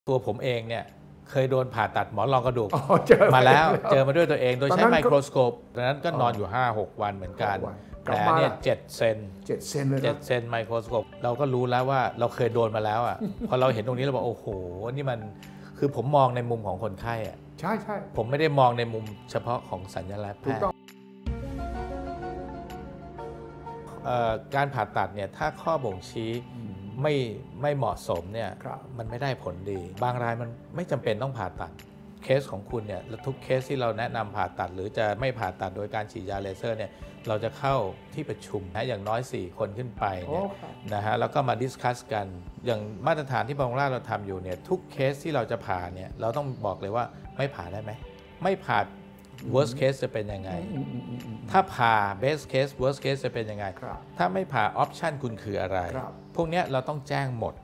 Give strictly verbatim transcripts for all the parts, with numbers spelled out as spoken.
ตัวผมเองเนี่ยเคยโดนผ่าตัดหมอนรองกระดูกเจอมาแล้วแล้วเจอมาด้วยตัวเองโดยตอนใช้นั้นไมก็โครสโคปตอนนั้นก็นอนอยู่ ห้าหก วันเหมือนกันวันแผกลัลบมาเนี่ยเจ็ดเซนเจ็ดเซนเลยเจ็ดนะเซนไมโครสโคปเราก็รู้แล้วว่าเราเคยโดนมาแล้วอ่ะ พอเราเห็นตรงนี้เราบอกโอ้โหนี่มันคือผมมองในมุมของคนไข้อ่ะใช่ใช่ผมไม่ได้มองในมุมเฉพาะของสัญลักษณ์แพถูกทต้อย์งเอ่อการผ่าตัดเนี่ยถ้าข้อบ่งชี้ไม่ไม่เหมาะสมเนี่ยครับมันไม่ได้ผลดี บางรายมันไม่จำเป็นต้องผ่าตัดเคสของคุณเนี่ยทุกเคสที่เราแนะนำผ่าตัด หรือจะไม่ผ่าตัดโดยการฉีดยาเลเซอร์เนี่ยเราจะเข้าที่ประชุมนะอย่างน้อยสี่คนขึ้นไปเนี่ยโอ้ครับนะฮะแล้วก็มาดิสคัสกันอย่างมาตรฐานที่บางราชเราทำอยู่เนี่ยทุกเคสที่เราจะผ่าเนี่ยเราต้องบอกเลยว่าไม่ผ่าได้ไหมไม่ผ่า worst case จะเป็นยังไงอืมอืมอืมอืมถ้าผ่า best case worst case จะเป็นยังไงครับถ้าไม่ผ่า option คุณคืออะไรครับพวกเนี้ยเราต้องแจ้งหมด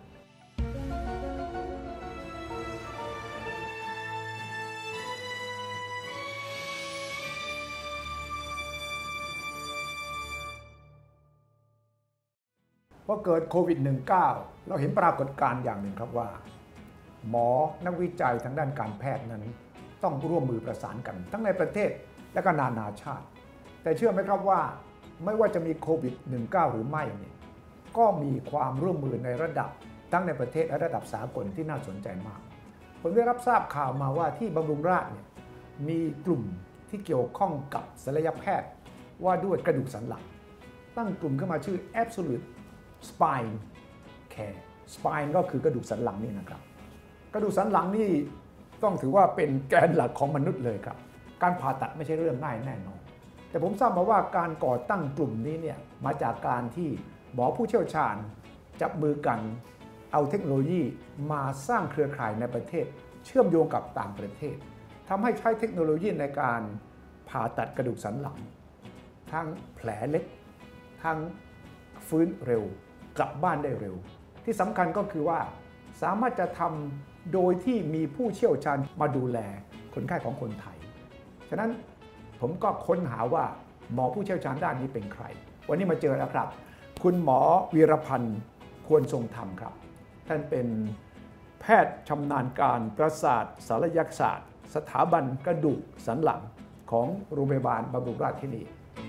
พอเกิดโควิด สิบเก้า เราเห็นปรากฏการณ์อย่างหนึ่งครับว่า หมอนักวิจัยทางด้านการแพทย์นั้น ต้องร่วมมือประสานกัน ทั้งในประเทศและก็นานาชาติ แต่เชื่อไหมครับว่าไม่ว่าจะมีโควิด สิบเก้า หรือไม่เนี่ยก็มีความร่วมมือในระดับทั้งในประเทศและระดับสากลที่น่าสนใจมาก ผมได้รับทราบข่าวมาว่าที่บำรุงราษฎร์เนี่ยมีกลุ่มที่เกี่ยวข้องกับศัลยแพทย์ว่าด้วยกระดูกสันหลังตั้งกลุ่มขึ้นมาชื่อ Absolute Spine Care Spine ก็คือกระดูกสันหลังนี่นะครับกระดูกสันหลังนี่ต้องถือว่าเป็นแกนหลักของมนุษย์เลยครับการผ่าตัดไม่ใช่เรื่องง่ายแน่นอนแต่ผมทราบมาว่าการก่อตั้งกลุ่มนี้เนี่ยมาจากการที่หมอผู้เชี่ยวชาญจับมือกันเอาเทคโนโลยีมาสร้างเครือข่ายในประเทศเชื่อมโยงกับต่างประเทศทำให้ใช้เทคโนโลยีในการผ่าตัดกระดูกสันหลังทั้งแผลเล็กทั้งฟื้นเร็วกลับบ้านได้เร็วที่สำคัญก็คือว่าสามารถจะทำโดยที่มีผู้เชี่ยวชาญมาดูแลคนไข้ของคนไทยฉะนั้นผมก็ค้นหาว่าหมอผู้เชี่ยวชาญด้านนี้เป็นใครวันนี้มาเจอแล้วครับคุณหมอวีรพันธ์ควรทรงธรรมครับท่านเป็นแพทย์ชำนาญการประสาทศัลยศาสตร์สถาบันกระดูกสันหลังของโรงพยาบาลบำรุงราษฎร์ที่นี่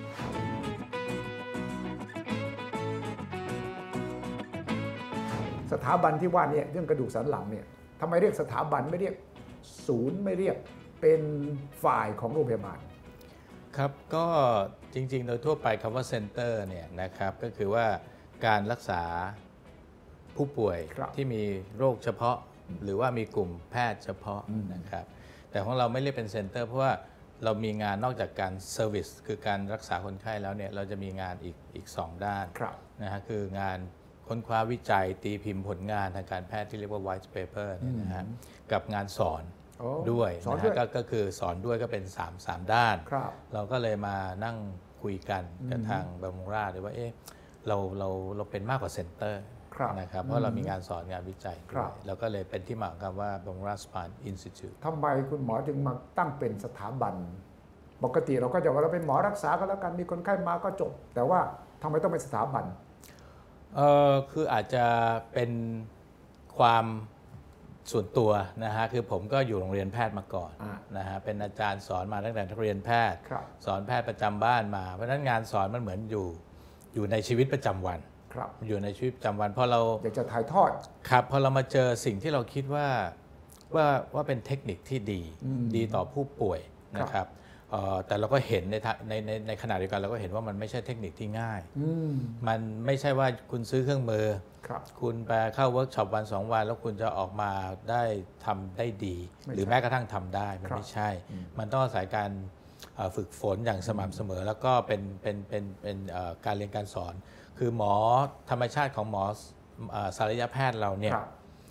สถาบันที่ว่านี่เรื่องกระดูกสันหลังเนี่ยทำไมเรียกสถาบันไม่เรียกศูนย์ไม่เรียกเป็นฝ่ายของโรงพยาบาลครับก็จริงๆโดยทั่วไปคำว่าเซ็นเตอร์เนี่ยนะครับก็คือว่าการรักษาผู้ป่วยที่มีโรคเฉพาะหรือว่ามีกลุ่มแพทย์เฉพาะนะครับแต่ของเราไม่เรียกเป็นเซ็นเตอร์เพราะว่าเรามีงานนอกจากการเซอร์วิสคือการรักษาคนไข้แล้วเนี่ยเราจะมีงานอีกอีกสองด้านนะฮะคืองานค้นคว้าวิจัยตีพิมพ์ผลงานทางการแพทย์ที่เรียกว่า white paper เนี่ยนะฮะกับงานสอนด้วยนะฮะ ก, ก็คือสอนด้วยก็เป็นสาม สามด้านเราก็เลยมานั่งคุยกันกับทางบำรุงราษฎร์ว่าเอ๊ะเราเราเราเป็นมากกว่าเซ็นเตอร์นะครับเพราะเรามีงานสอนงานวิจัยด้วยแล้วก็เลยเป็นที่มาของคำว่าบำรุงราษฎร์ Spine Institute ทำไมคุณหมอจึงมาตั้งเป็นสถาบันปกติเราก็จะว่าเราเป็นหมอรักษาก็แล้วกันมีคนไข้มาก็จบแต่ว่าทำไมต้องเป็นสถาบันเออคืออาจจะเป็นความส่วนตัวนะฮะคือผมก็อยู่โรงเรียนแพทย์มาก่อนนะฮะเป็นอาจารย์สอนมาตั้งแต่นักเรียนแพทย์สอนแพทย์ประจำบ้านมาเพราะฉะนั้นงานสอนมันเหมือนอยู่อยู่ในชีวิตประจำวันอยู่ในชีวิตประจำวันพอเราอยากจะถ่ายทอดครับพอเรามาเจอสิ่งที่เราคิดว่าว่าว่าเป็นเทคนิคที่ดีดีต่อผู้ป่วยนะครับแต่เราก็เห็นในในในในขณะเดียวกันเราก็เห็นว่ามันไม่ใช่เทคนิคที่ง่ายมันไม่ใช่ว่าคุณซื้อเครื่องมือคุณไปเข้าเวิร์กช็อปวันสองวันแล้วคุณจะออกมาได้ทำได้ดีหรือแม้กระทั่งทำได้มันไม่ใช่มันต้องอาศัยการฝึกฝนอย่างสม่ำเสมอแล้วก็เป็นเป็นเป็นเป็นการเรียนการสอนคือหมอธรรมชาติของหมอศัลยแพทย์เราเนี่ย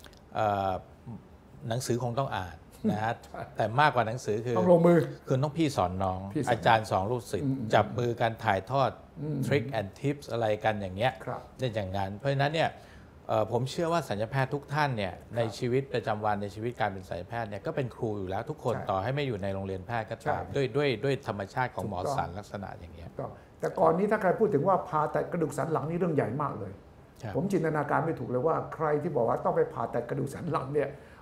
หนังสือคงต้องอ่านนะฮะแต่มากกว่าหนังสือคือต้องลงมือคือต้องพี่สอนน้องอาจารย์สอนลูกศิษย์จับมือกันถ่ายทอดทริคแอนด์ทิปส์อะไรกันอย่างเงี้ยได้อย่างนั้นเพราะฉะนั้นเนี่ยผมเชื่อว่าศัลยแพทย์ทุกท่านเนี่ยในชีวิตประจำวันในชีวิตการเป็นศัลยแพทย์เนี่ยก็เป็นครูอยู่แล้วทุกคนต่อให้ไม่อยู่ในโรงเรียนแพทย์ก็ตามด้วยด้วยด้วยธรรมชาติของหมอสันลักษณะอย่างเงี้ยแต่ก่อนนี้ถ้าใครพูดถึงว่าผ่าตัดกระดูกสันหลังนี่เรื่องใหญ่มากเลยผมจินตนาการไม่ถูกเลยว่าใครที่บอกว่าต้องไปผ่าตัดกระดูกสันหลังเนี่ย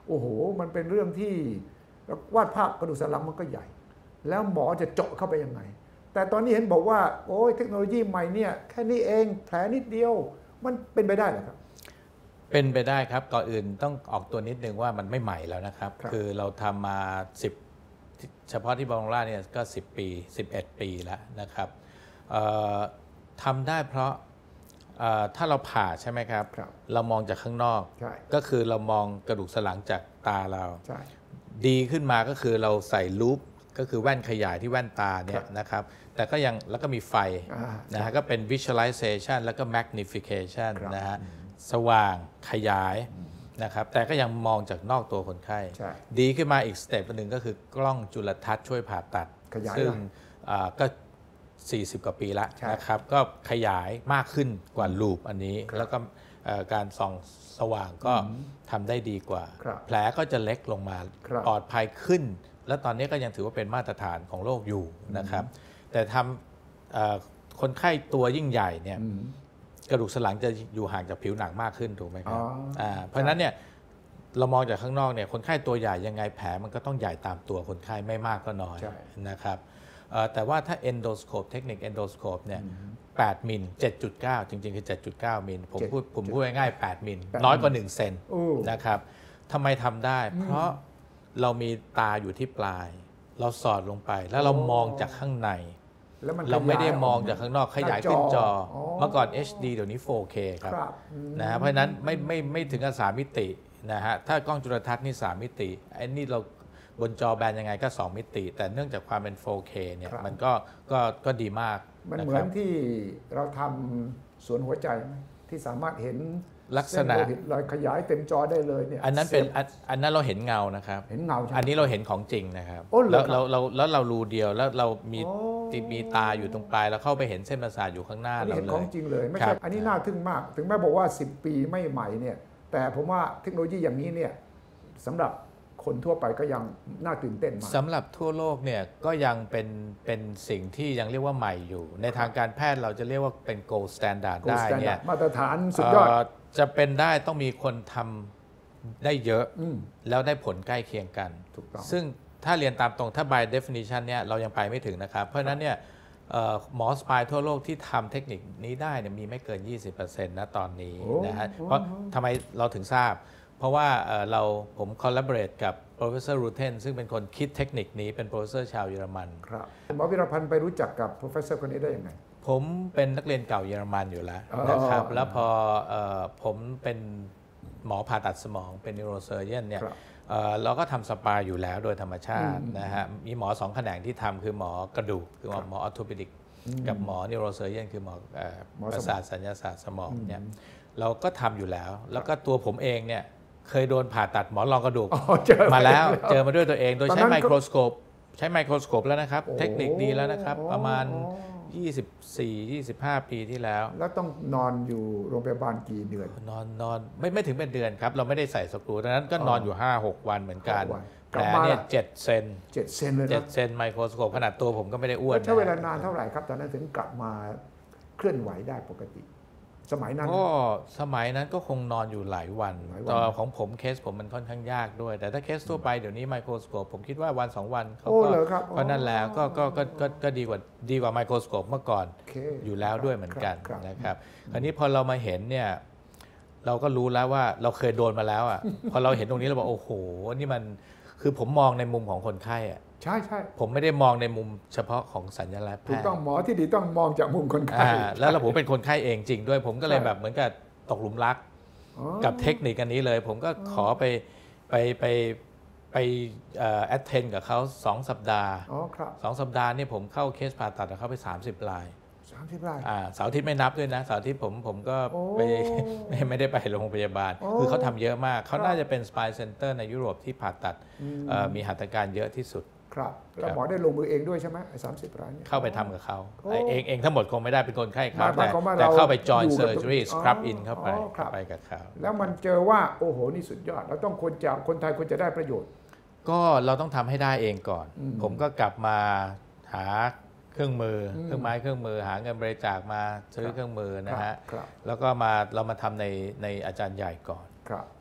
โอ้โหมันเป็นเรื่องที่วาดภาพกระดูกสันหลังมันก็ใหญ่ แล้วหมอจะเจาะเข้าไปยังไงแต่ตอนนี้เห็นบอกว่าโอ้ยเทคโนโลยีใหม่เนี่ยแค่นี้เองแผลนิดเดียวมันเป็นไปได้เหรอครับเป็นไปได้ครับก่อนอื่นต้องออกตัวนิดนึงว่ามันไม่ใหม่แล้วนะครับครับคือเราทำมาสิบเฉพาะที่บางราเนี่ยก็สิบปีสิบเอ็ดปีแล้วนะครับทำได้เพราะถ้าเราผ่าใช่ไหมครับรบเรามองจากข้างนอกก็คือเรามองกระดูกสันหลังจากตาเราดีขึ้นมาก็คือเราใส่ลูปก็คือแว่นขยายที่แว่นตาเนี่ยนะครับแต่ก็ยังแล้วก็มีไฟนะฮะก็เป็น visualization แล้วก็ magnification นะฮะสว่างขยายนะครับแต่ก็ยังมองจากนอกตัวคนไข้ดีขึ้นมาอีกสเต็ปหนึ่งก็คือกล้องจุลทรรศน์ช่วยผ่าตัดซึ่งก็สี่สิบกว่าปีแล้วนะครับก็ขยายมากขึ้นกว่าลูปอันนี้แล้วก็การส่องสว่างก็ทำได้ดีกว่าแผลก็จะเล็กลงมาปลอดภัยขึ้นและตอนนี้ก็ยังถือว่าเป็นมาตรฐานของโลกอยู่นะครับแต่ทำคนไข้ตัวยิ่งใหญ่เนี่ยกระดูกสันหลังจะอยู่ห่างจากผิวหนังมากขึ้นถูกไหมครับเพราะฉะนั้นเนี่ยเรามองจากข้างนอกเนี่ยคนไข้ตัวใหญ่ยังไงแผลมันก็ต้องใหญ่ตามตัวคนไข้ไม่มากก็น้อยนะครับแต่ว่าถ้า endoscope เทคนิค endoscope เนี่ยแปดมิล เจ็ดจุดเก้า จริงๆคือ เจ็ดจุดเก้า มิลผมพูดผมพูดง่ายๆแปดมิลน้อยกว่าหนึ่งเซนนะครับทำไมทำได้เพราะเรามีตาอยู่ที่ปลายเราสอดลงไปแล้วเรามองจากข้างในเราไม่ได้มองจากข้างนอกขยายขึ้นจอเมื่อก่อน เอช ดี เดี๋ยวนี้ โฟร์เค ครับนะฮะเพราะฉะนั้นไม่ไม่ไม่ถึงกับสามมิตินะฮะถ้ากล้องจุลทรรศน์นี่สามมิติไอ้นี่เราบนจอแบนยังไงก็สองมิติแต่เนื่องจากความเป็น โฟร์เค เนี่ยมันก็ก็ก็ดีมากมันเหมือนที่เราทำสวนหัวใจที่สามารถเห็นลักษณะรอยขยายเต็มจอได้เลยเนี่ยอันนั้นเป็นอันนั้นเราเห็นเงานะครับเห็นเงาใช่อันนี้เราเห็นของจริงนะครับแล้วเราเราแล้วเรารูเดียวแล้วเรามีมีตาอยู่ตรงปลายแล้วเข้าไปเห็นเส้นประสาทอยู่ข้างหน้าเราเลยเห็นของจริงเลยไม่ใช่อันนี้น่าทึ่งมากถึงแม้บอกว่าสิบปีไม่ใหม่เนี่ยแต่ผมว่าเทคโนโลยีอย่างนี้เนี่ยสำหรับคนทั่วไปก็ยังน่าตื่นเต้นมากสำหรับทั่วโลกเนี่ยก็ยังเป็นเป็นสิ่งที่ยังเรียกว่าใหม่อยู่ในทางการแพทย์เราจะเรียกว่าเป็น gold standard ได้เนี่ยมาตรฐานสุดยอดจะเป็นได้ต้องมีคนทำได้เยอะแล้วได้ผลใกล้เคียงกันถูกต้องซึ่งถ้าเรียนตามตรงถ้า by definition เนี่ยเรายังไปไม่ถึงนะครับเพราะฉะนั้นเนี่ยหมอสปายทั่วโลกที่ทำเทคนิคนี้ได้เนี่ยมีไม่เกิน ยี่สิบเปอร์เซ็นต์ นะตอนนี้นะฮะเพราะทำไมเราถึงทราบเพราะว่าเราผม collaborate กับ professor Ruten ซึ่งเป็นคนคิดเทคนิคนี้เป็น professor ชาวเยอรมันครับหมอวิรพันธ์ไปรู้จักกับ professor คนนี้ได้ยังไงผมเป็นนักเรียนเก่าเยอรมันอยู่แล้วนะครับแล้วพอผมเป็นหมอผ่าตัดสมองเป็น neurosurgeon เนี่ยเราก็ทำสปาอยู่แล้วโดยธรรมชาตินะฮะมีหมอสองแขนงที่ทำคือหมอกระดูกคือหมอ orthopedic กับหมอ neurosurgeon คือหมอประสาทสัญญาศาสตร์สมองเนี่ยเราก็ทำอยู่แล้วแล้วก็ตัวผมเองเนี่ยเคยโดนผ่าตัดหมอนรองกระดูกมาแล้วเจอมาด้วยตัวเองโดยใช้ไมโครสโคปใช้ไมโครสโคปแล้วนะครับเทคนิคดีแล้วนะครับประมาณยี่สิบสี่ ยี่สิบห้า ปีที่แล้วแล้วต้องนอนอยู่โรงพยาบาลกี่เดือนนอนนอนไม่ไม่ถึงเป็นเดือนครับเราไม่ได้ใส่สกรูดังนั้นก็นอนอยู่ ห้าหก วันเหมือนกันแผลเนี่ยเจ็ดเซนเจ็ดเซนเลยนะเจ็ดเซนไมโครสโคปขนาดตัวผมก็ไม่ได้อ้วนใช้เวลานานเท่าไหร่ครับตอนนั้นถึงกลับมาเคลื่อนไหวได้ปกติสมัยนั้นก็สมัยนั้นก็คงนอนอยู่หลายวันตอนของผมเคสผมมันค่อนข้างยากด้วยแต่ถ้าเคสทั่วไปเดี๋ยวนี้ไมโครสโคปผมคิดว่าวันสองวันเขาก็เพราะนั่นแล้วก็ก็ก็ก็ดีกว่าดีกว่าไมโครสโคปเมื่อก่อนอยู่แล้วด้วยเหมือนกันนะครับคราวนี้พอเรามาเห็นเนี่ยเราก็รู้แล้วว่าเราเคยโดนมาแล้วอ่ะพอเราเห็นตรงนี้เราบอกโอ้โหนี่มันคือผมมองในมุมของคนไข้อ่ะใช่ใช่ผมไม่ได้มองในมุมเฉพาะของสัญลักษณ์แพทย์ถูกต้องหมอที่ดีต้องมองจากมุมคนไข้แล้วเราผมเป็นคนไข้เองจริงด้วยผมก็เลยแบบเหมือนกับตกหลุมรักกับเทคนิคอันนี้เลยผมก็ขอไปไปไปไปแอดเทนกับเขาสองสัปดาห์สองสัปดาห์นี่ผมเข้าเคสผ่าตัดกับเขาไปสามสิบรายสามสิบรายเสาร์อาทิตย์ไม่นับด้วยนะเสาร์อาทิตย์ผมผมก็ไปไม่ได้ไปโรงพยาบาลคือเขาทำเยอะมากเขาน่าจะเป็นสปายเซ็นเตอร์ในยุโรปที่ผ่าตัดมีหัตถการเยอะที่สุดครับแล้วหมอได้ลงมือเองด้วยใช่ไหมสามสิบรายเข้าไปทำกับเขาเองเองทั้งหมดคงไม่ได้เป็นคนไข้เขาแต่แต่เข้าไป join surgery scrub in เข้าไปไปกับเขาแล้วมันเจอว่าโอ้โหนี่สุดยอดเราต้องคนจากคนไทยควรจะได้ประโยชน์ก็เราต้องทำให้ได้เองก่อนผมก็กลับมาหาเครื่องมือเครื่องไม้เครื่องมือหาเงินบริจาคมาซื้อเครื่องมือนะฮะแล้วก็มาเรามาทำในในอาจารย์ใหญ่ก่อน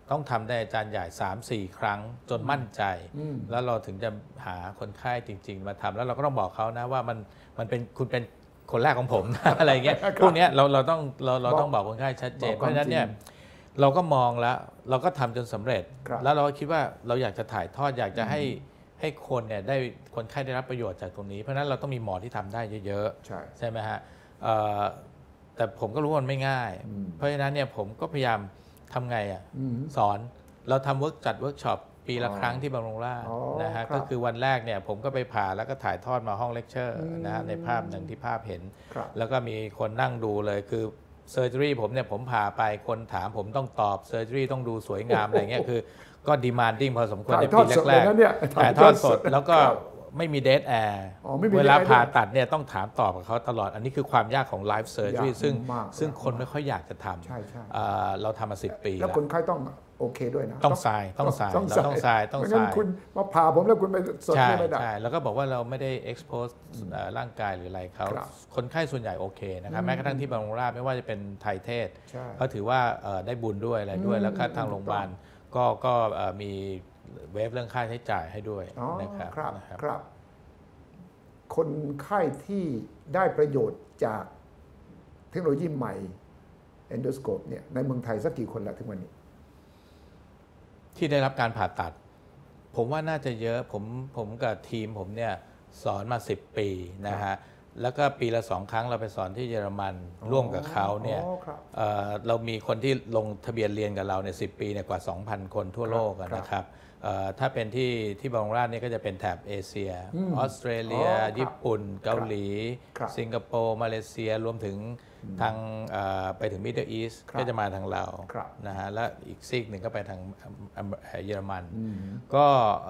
ต้องทำได้อาจารย์ใหญ่ สามสี่ ครั้งจนมั่นใจ แล้วเราถึงจะหาคนไข้จริง ๆ มาทำแล้วเราก็ต้องบอกเขานะว่ามันมันเป็นคุณเป็นคนแรกของผม อะไรเงี้ยพวกนี้เราเราต้องเราเราต้องบอกคนไข้ชัดเจนเพราะฉะนั้นเนี่ยเราก็มองแล้วเราก็ทำจนสำเร็จแล้วเราก็คิดว่าเราอยากจะถ่ายทอดอยากจะให้ให้คนเนี่ยได้คนไข้ได้รับประโยชน์จากตรงนี้เพราะฉะนั้นเราต้องมีหมอที่ทำได้เยอะๆใช่ใช่ไหมฮะแต่ผมก็รู้ว่ามันไม่ง่ายเพราะฉะนั้นเนี่ยผมก็พยายามทำไงอ่ะสอนเราทำเวิร์กจัดเวิร์กช็อปปีละครั้งที่บำรุงราษฎร์นะฮะก็คือวันแรกเนี่ยผมก็ไปผ่าแล้วก็ถ่ายทอดมาห้องเลคเชอร์นะฮะในภาพหนึ่งที่ภาพเห็นแล้วก็มีคนนั่งดูเลยคือเซอร์เจอรี่ผมเนี่ยผมผ่าไปคนถามผมต้องตอบเซอร์เจอรี่ต้องดูสวยงามอะไรเงี้ยคือก็ดีมานดิ้งพอสมควรในปีแรกๆถ่ายทอดสดแล้วก็ไม่มีเดทแอร์เวลาผ่าตัดเนี่ยต้องถามตอบกับเขาตลอดอันนี้คือความยากของไลฟ์เซอร์เจอรี่ซึ่งซึ่งคนไม่ค่อยอยากจะทำเราทำมาสิบปีแล้วคนไข้ต้องโอเคด้วยนะต้องทรายต้องทรายต้องทรายต้องทรายคุณมาผ่าผมแล้วคุณไปสดไม่ได้ใช่แล้วก็บอกว่าเราไม่ได้ expose ร่างกายหรืออะไรเขาคนไข้ส่วนใหญ่โอเคนะครับแม้กระทั่งที่บำรุงราษฎร์ไม่ว่าจะเป็นไทยเทศเขาถือว่าได้บุญด้วยอะไรด้วยแล้วก็ทางโรงพยาบาลก็ก็มีเวฟเรื่องค่าใช้จ่ายให้ด้วยนะครับครับคนไข้ที่ได้ประโยชน์จากเทคโนโลยีใหม่ endoscope เนี่ยในเมืองไทยสักกี่คนแล้วถึงวันนี้ที่ได้รับการผ่าตัดผมว่าน่าจะเยอะผมผมกับทีมผมเนี่ยสอนมาสิบปีนะฮะแล้วก็ปีละสองครั้งเราไปสอนที่เยอรมันร่วมกับเขาเนี่ย เ, เรามีคนที่ลงทะเบียนเรียนกับเราในสิบปีเนี่ยกว่า สองพัน คนทั่วโลกนะครับถ้าเป็นที่ที่บำรุงราษฎร์นี่ก็จะเป็นแถบเอเชียออสเตรเลียญี่ปุ่นเกาหลีสิงคโปร์มาเลเซียรวมถึงทางไปถึงมิดเดิลอีสต์ก็จะมาทางเรานะฮะและอีกซีกหนึ่งก็ไปทางเยอรมันก็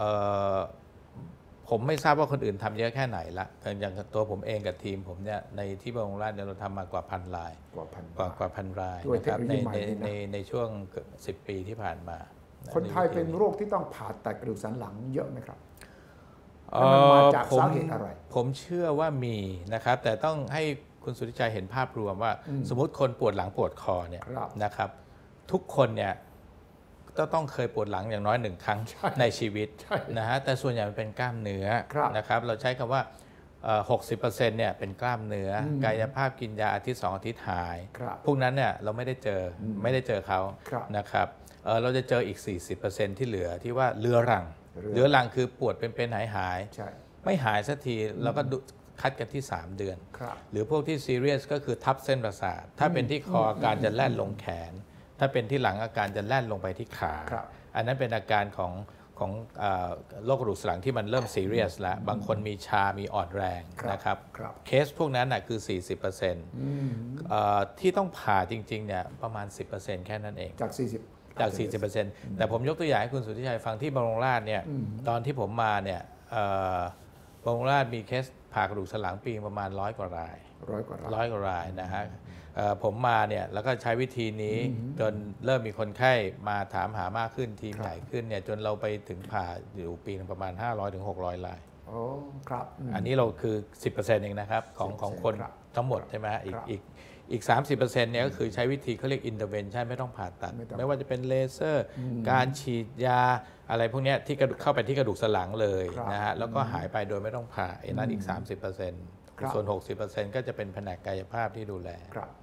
ผมไม่ทราบว่าคนอื่นทำเยอะแค่ไหนละอย่างตัวผมเองกับทีมผมเนี่ยในที่บำรุงราษฎร์เราทำมากว่าพันรายกว่าพันกว่ากว่าพันรายนะครับในในในในช่วงสิบปีที่ผ่านมาคนไทยเป็นโรคที่ต้องผ่าตัดกระดูกสันหลังเยอะไหมครับมันมาจากสาเหตุอะไรผมเชื่อว่ามีนะครับแต่ต้องให้คุณสุทธิชัยเห็นภาพรวมว่าสมมติคนปวดหลังปวดคอเนี่ยนะครับทุกคนเนี่ยก็ต้องเคยปวดหลังอย่างน้อยหนึ่งครั้งในชีวิตนะฮะแต่ส่วนใหญ่มันเป็นกล้ามเนื้อนะครับเราใช้คำว่าหกสิบเปอร์เซ็นต์เนี่ยเป็นกล้ามเนื้อกายภาพกินยาอาทิตย์สองอาทิตย์หายพวกนั้นเนี่ยเราไม่ได้เจอไม่ได้เจอเขานะครับเราจะเจออีก สี่สิบเปอร์เซ็นต์ ที่เหลือที่ว่าเรื้อรังเรื้อรังคือปวดเป็นๆหายหายไม่หายสักทีเราก็คัดกันที่สามเดือนหรือพวกที่ซีเรียสก็คือทับเส้นประสาทถ้าเป็นที่คออาการจะแล่นลงแขนถ้าเป็นที่หลังอาการจะแล่นลงไปที่ขาอันนั้นเป็นอาการของของโรคกระดูกสันหลังที่มันเริ่มซีเรียสแล้วบางคนมีชา มีอ่อนแรงนะครับเคสพวกนั้นนะคือ สี่สิบเปอร์เซ็นต์ ที่ต้องผ่าจริงๆเนี่ยประมาณ สิบเปอร์เซ็นต์ แค่นั้นเองจากสี่สิบจาก สี่สิบเปอร์เซ็นต์ แต่ผมยกตัวอย่างให้คุณสุทธิชัยฟังที่บำรุงราษฎร์เนี่ยตอนที่ผมมาเนี่ยบำรุงราษฎร์มีเคสผ่ากระดูกสันหลังปีประมาณร้อยกว่ารายร้อยกว่ารายร้อยกว่ารายนะฮะผมมาเนี่ยแล้วก็ใช้วิธีนี้จนเริ่มมีคนไข้มาถามหามากขึ้นทีมใหญ่ขึ้นเนี่ยจนเราไปถึงผ่าอยู่ปีนึงประมาณ ห้าร้อยถึงหกร้อย รายโอ้ครับอันนี้เราคือ สิบเปอร์เซ็นต์ เองนะครับของของคนทั้งหมดใช่ไหมอีกอีกอีก สามสิบเปอร์เซ็นต์ เนี่ยก็คือใช้วิธีเขาเรียก intervention ไม่ต้องผ่าตัดไม่ว่าจะเป็นเลเซอร์การฉีดยาอะไรพวกนี้ที่เข้าไปที่กระดูกสันหลังเลยนะฮะแล้วก็หายไปโดยไม่ต้องผ่าอันนั้นอีก สามสิบเปอร์เซ็นต์ ส่วน หกสิบเปอร์เซ็นต์ ก็จะเป็นแผนกกายภาพที่ดูแล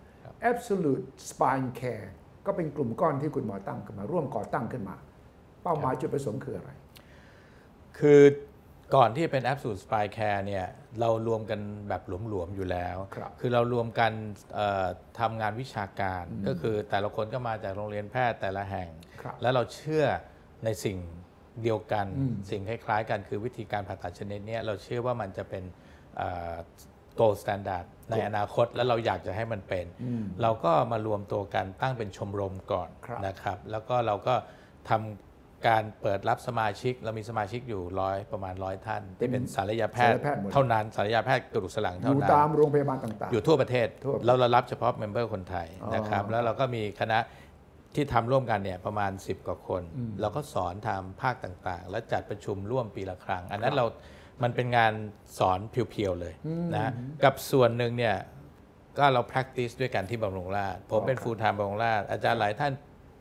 Absolute Spine Care ก็เป็นกลุ่มก้อนที่คุณหมอตั้งขึ้นมาร่วมก่อตั้งขึ้นมาเป้าหมายจุดประสงค์คืออะไรคือก่อนที่เป็น Absolute Spine Care เนี่ยเรารวมกันแบบหลวมๆอยู่แล้ว คือเรารวมกันทำงานวิชาการก็คือแต่ละคนก็มาจากโรงเรียนแพทย์แต่ละแห่งแล้วเราเชื่อในสิ่งเดียวกันสิ่งคล้ายๆกันคือวิธีการผ่าตัดชนิดนี้เราเชื่อว่ามันจะเป็นgold standard ในอนาคตแล้วเราอยากจะให้มันเป็นเราก็มารวมตัวกันตั้งเป็นชมรมก่อนนะครับแล้วก็เราก็ทำการเปิดรับสมาชิกเรามีสมาชิกอยู่ร้อยประมาณร้อยท่านที่เป็นศัลยแพทย์เท่านั้นศัลยแพทย์กระดูกสันหลังเท่านั้นอยู่ตามโรงพยาบาลต่างๆอยู่ทั่วประเทศเราเรารับเฉพาะเมมเบอร์คนไทยนะครับแล้วเราก็มีคณะที่ทำร่วมกันเนี่ยประมาณสิบกว่าคนเราก็สอนทำภาคต่างๆแล้วจัดประชุมร่วมปีละครั้งอันนั้นเรามันเป็นงานสอนเพียวๆเลยนะกับส่วนหนึ่งเนี่ยก็เรา practice ด้วยกันที่บำรุงราษฎร์ผมเป็น full time บำรุงราษฎร์อาจารย์หลายท่าน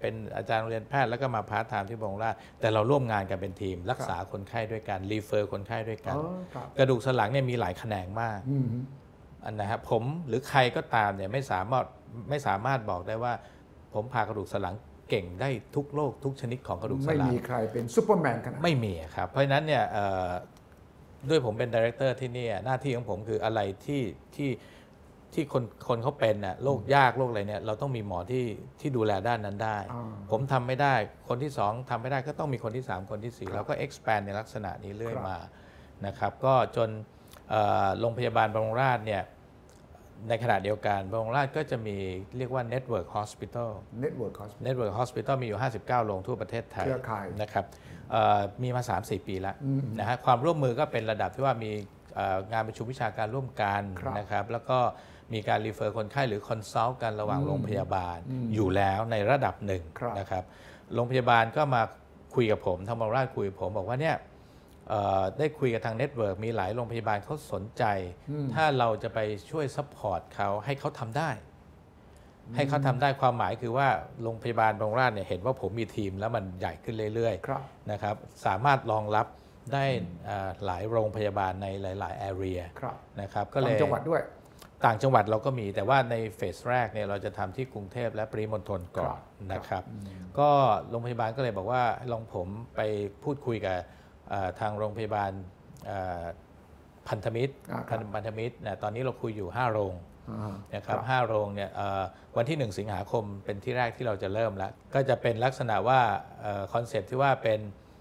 เป็นอาจารย์โรงเรียนแพทย์แล้วก็มาพาร์ทไทม์ที่บำรุงราษฎร์แต่เราร่วมงานกันเป็นทีม รักษาคนไข้ด้วยกันรีเฟอร์คนไข้ด้วยกันกระดูกสันหลังเนี่ยมีหลายแขนงมากอันนะครับผมหรือใครก็ตามเนี่ยไม่สามารถไม่สามารถบอกได้ว่าผมผ่ากระดูกสันหลังเก่งได้ทุกโรคทุกชนิดของกระดูกสันหลังไม่มีใครเป็นซูเปอร์แมนขนาดไม่มีครับเพราะฉะนั้นเนี่ยด้วยผมเป็นดีเรคเตอร์ที่นี่หน้าที่ของผมคืออะไรที่ที่ที่คนคนเขาเป็นน่ะโรคยากโรคอะไรเนี่ยเราต้องมีหมอที่ที่ดูแลด้านนั้นได้ผมทำไม่ได้คนที่สองทำไม่ได้ก็ต้องมีคนที่สามคนที่สี่แล้วก็ expand ในลักษณะนี้เรื่อยมานะครับก็จนโรงพยาบาลบำรุงราษฎร์เนี่ยในขณะเดียวกันบำรุงราษฎร์ก็จะมีเรียกว่า Network Hospital Network Hospital Network Hospital มีอยู่ห้าสิบเก้าโรงทั่วประเทศไทยนะครับมีมา สามถึงสี่ ปีแล้วนะฮะความร่วมมือก็เป็นระดับที่ว่ามีงานประชุมวิชาการร่วมกันนะครับแล้วก็มีการรีเฟอร์คนไข้หรือคอนซัลท์กันระหว่างโรงพยาบาลอยู่แล้วในระดับหนึ่งนะครับโรงพยาบาลก็มาคุยกับผมทางบำรุงราษฎร์คุยกับผมบอกว่าเนี่ยได้คุยกับทางเน็ตเวิร์กมีหลายโรงพยาบาลเขาสนใจถ้าเราจะไปช่วยซัพพอร์ตเขาให้เขาทำได้ให้เขาทำได้ความหมายคือว่าโรงพยาบาลบำรุงราษฎร์เนี่ยเห็นว่าผมมีทีมแล้วมันใหญ่ขึ้นเรื่อยๆนะครับสามารถรองรับได้หลายโรงพยาบาลในหลายๆ area นะครับก็เลยต่างจังหวัดด้วยต่างจังหวัดเราก็มีแต่ว่าในเฟสแรกเนี่ยเราจะทำที่กรุงเทพและปริมณฑลก่อนนะครับก็โรงพยาบาลก็เลยบอกว่าลองผมไปพูดคุยกับทางโรงพยาบาลพันธมิตรพันธมิตรนะตอนนี้เราคุยอยู่ห้าโรงนะครับห้าโรงเนี่ยวันที่หนึ่งสิงหาคมเป็นที่แรกที่เราจะเริ่มแล้วก็จะเป็นลักษณะว่าคอนเซ็ปต์ที่ว่าเป็น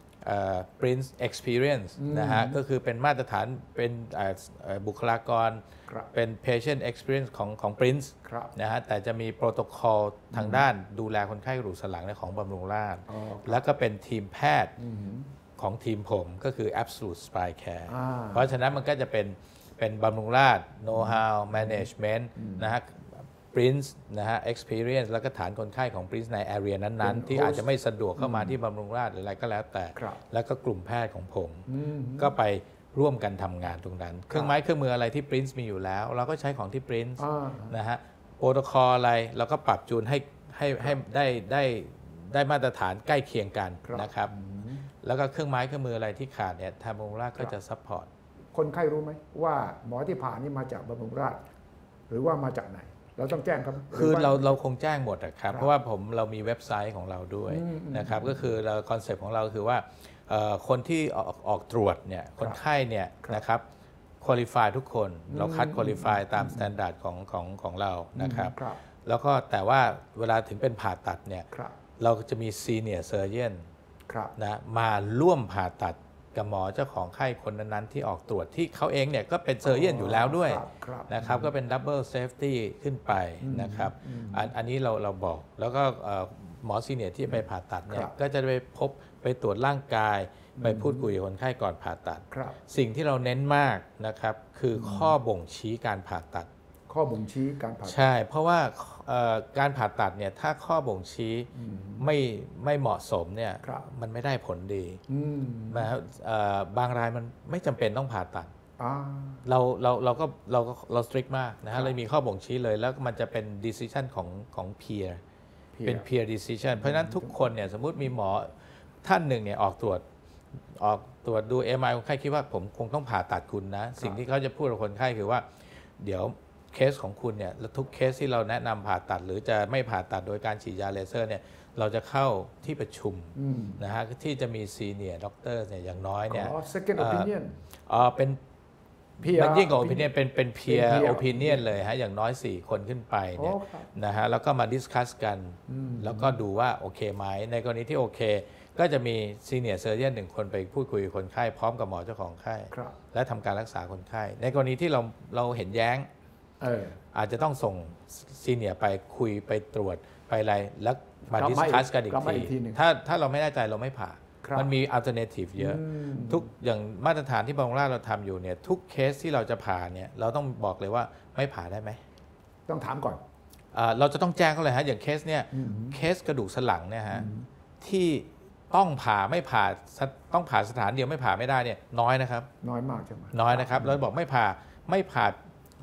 Prince Experience นะฮะก็คือเป็นมาตรฐานเป็นบุคลากรเป็น Patient Experience ของของ Prince นะฮะแต่จะมีโปรโตคอลทางด้านดูแลคนไข้กระดูกสันหลังของบำรุงราษฎร์แล้วก็เป็นทีมแพทย์ของทีมผมก็คือ Absolute Spine Care เพราะฉะนั้นมันก็จะเป็นเป็นบำรุงราษฎร์ Know How Management นะฮะ Prince นะฮะ Experience แล้วก็ฐานคนไข้ของ Prince ใน area นั้นๆที่อาจจะไม่สะดวกเข้ามาที่บำรุงราษฎร์หรืออะไรก็แล้วแต่แล้วก็กลุ่มแพทย์ของผมก็ไปร่วมกันทำงานตรงนั้นเครื่องไม้เครื่องมืออะไรที่ Prince มีอยู่แล้วเราก็ใช้ของที่ Prince นะฮะโปรโตคอลอะไรเราก็ปรับจูนให้ให้ให้ได้ได้ได้มาตรฐานใกล้เคียงกันนะครับแล้วก็เครื่องไม้เครื่องมืออะไรที่ขาดเนี่ยทางบำรุงราษฎร์ก็จะซัพพอร์ตคนไข้รู้ไหมว่าหมอที่ผ่านนี่มาจากบำรุงราษฎร์หรือว่ามาจากไหนเราต้องแจ้งครับคือเราเราคงแจ้งหมดครับเพราะว่าผมเรามีเว็บไซต์ของเราด้วยนะครับก็คือเราคอนเซ็ปต์ของเราคือว่าคนที่ออกออกตรวจเนี่ยคนไข้เนี่ยนะครับคุริฟายทุกคนเราคัดคุริฟายตามมาตรฐานของของของเรานะครับแล้วก็แต่ว่าเวลาถึงเป็นผ่าตัดเนี่ยเราจะมีซีเนียร์เซอร์เจียนนะมาร่วมผ่าตัดกับหมอเจ้าของไข้คนนั้นๆที่ออกตรวจที่เขาเองเนี่ยก็เป็นเซอร์เจียนอยู่แล้วด้วยนะครับก็เป็นดับเบิลเซฟตี้ขึ้นไปนะครับอันนี้เราเราบอกแล้วก็หมอซีเนียร์ที่ไปผ่าตัดเนี่ยก็จะไปพบไปตรวจร่างกายไปพูดคุยกับคนไข้ก่อนผ่าตัดสิ่งที่เราเน้นมากนะครับคือข้อบ่งชี้การผ่าตัดข้อบ่งชี้การผ่าตัดใช่เพราะว่าการผ่าตัดเนี่ยถ้าข้อบ่งชี้ไม่ไม่เหมาะสมเนี่ยมันไม่ได้ผลดีนะครับบางรายมันไม่จำเป็นต้องผ่าตัดเราเราเราก็เราก็เราสตริกมากนะฮะเลยมีข้อบ่งชี้เลยแล้วมันจะเป็น decision ของของ peer เป็น peer decision เพราะฉะนั้นทุกคนเนี่ยสมมุติมีหมอท่านหนึ่งเนี่ยออกตรวจออกตรวจดู เอ็ม ไอ คนไข้คิดว่าผมคงต้องผ่าตัดคุณนะสิ่งที่เขาจะพูดกับคนไข้คือว่าเดี๋ยวเคสของคุณเนี่ยทุกเคสที่เราแนะนำผ่าตัดหรือจะไม่ผ่าตัดโดยการฉีดยาเลเซอร์เนี่ยเราจะเข้าที่ประชุมนะฮะที่จะมีซีเนียร์ด็อกเตอร์เนี่ยอย่างน้อยเนี่ย second opinion อ๋อเป็นมันยิ่งกว่า opinion เป็นเป็น peer opinion เลยฮะอย่างน้อยสี่คนขึ้นไปเนี่ยนะฮะแล้วก็มาดิสคัสกันแล้วก็ดูว่าโอเคไหมในกรณีที่โอเคก็จะมีซีเนียร์เซอร์เจียนหนึ่งคนไปพูดคุยกับคนไข้พร้อมกับหมอเจ้าของไข้และทำการรักษาคนไข้ในกรณีที่เราเราเห็นแย้งอาจจะต้องส่งซีเนียร์ไปคุยไปตรวจไปอะไรแล้วมาดิสคัสกันอีกทีถ้าถ้าเราไม่แน่ใจเราไม่ผ่ามันมีอัลเทอร์เนทีฟเยอะทุกอย่างมาตรฐานที่บำรุงราษฎร์เราทำอยู่เนี่ยทุกเคสที่เราจะผ่าเนี่ยเราต้องบอกเลยว่าไม่ผ่าได้ไหมต้องถามก่อนเราจะต้องแจ้งเขาเลยฮะอย่างเคสเนี่ยเคสกระดูกสันหลังเนี่ยฮะที่ต้องผ่าไม่ผ่าต้องผ่าสถานเดียวไม่ผ่าไม่ได้เนี่ยน้อยนะครับน้อยมากใช่ไหมน้อยนะครับเราบอกไม่ผ่าไม่ผ่า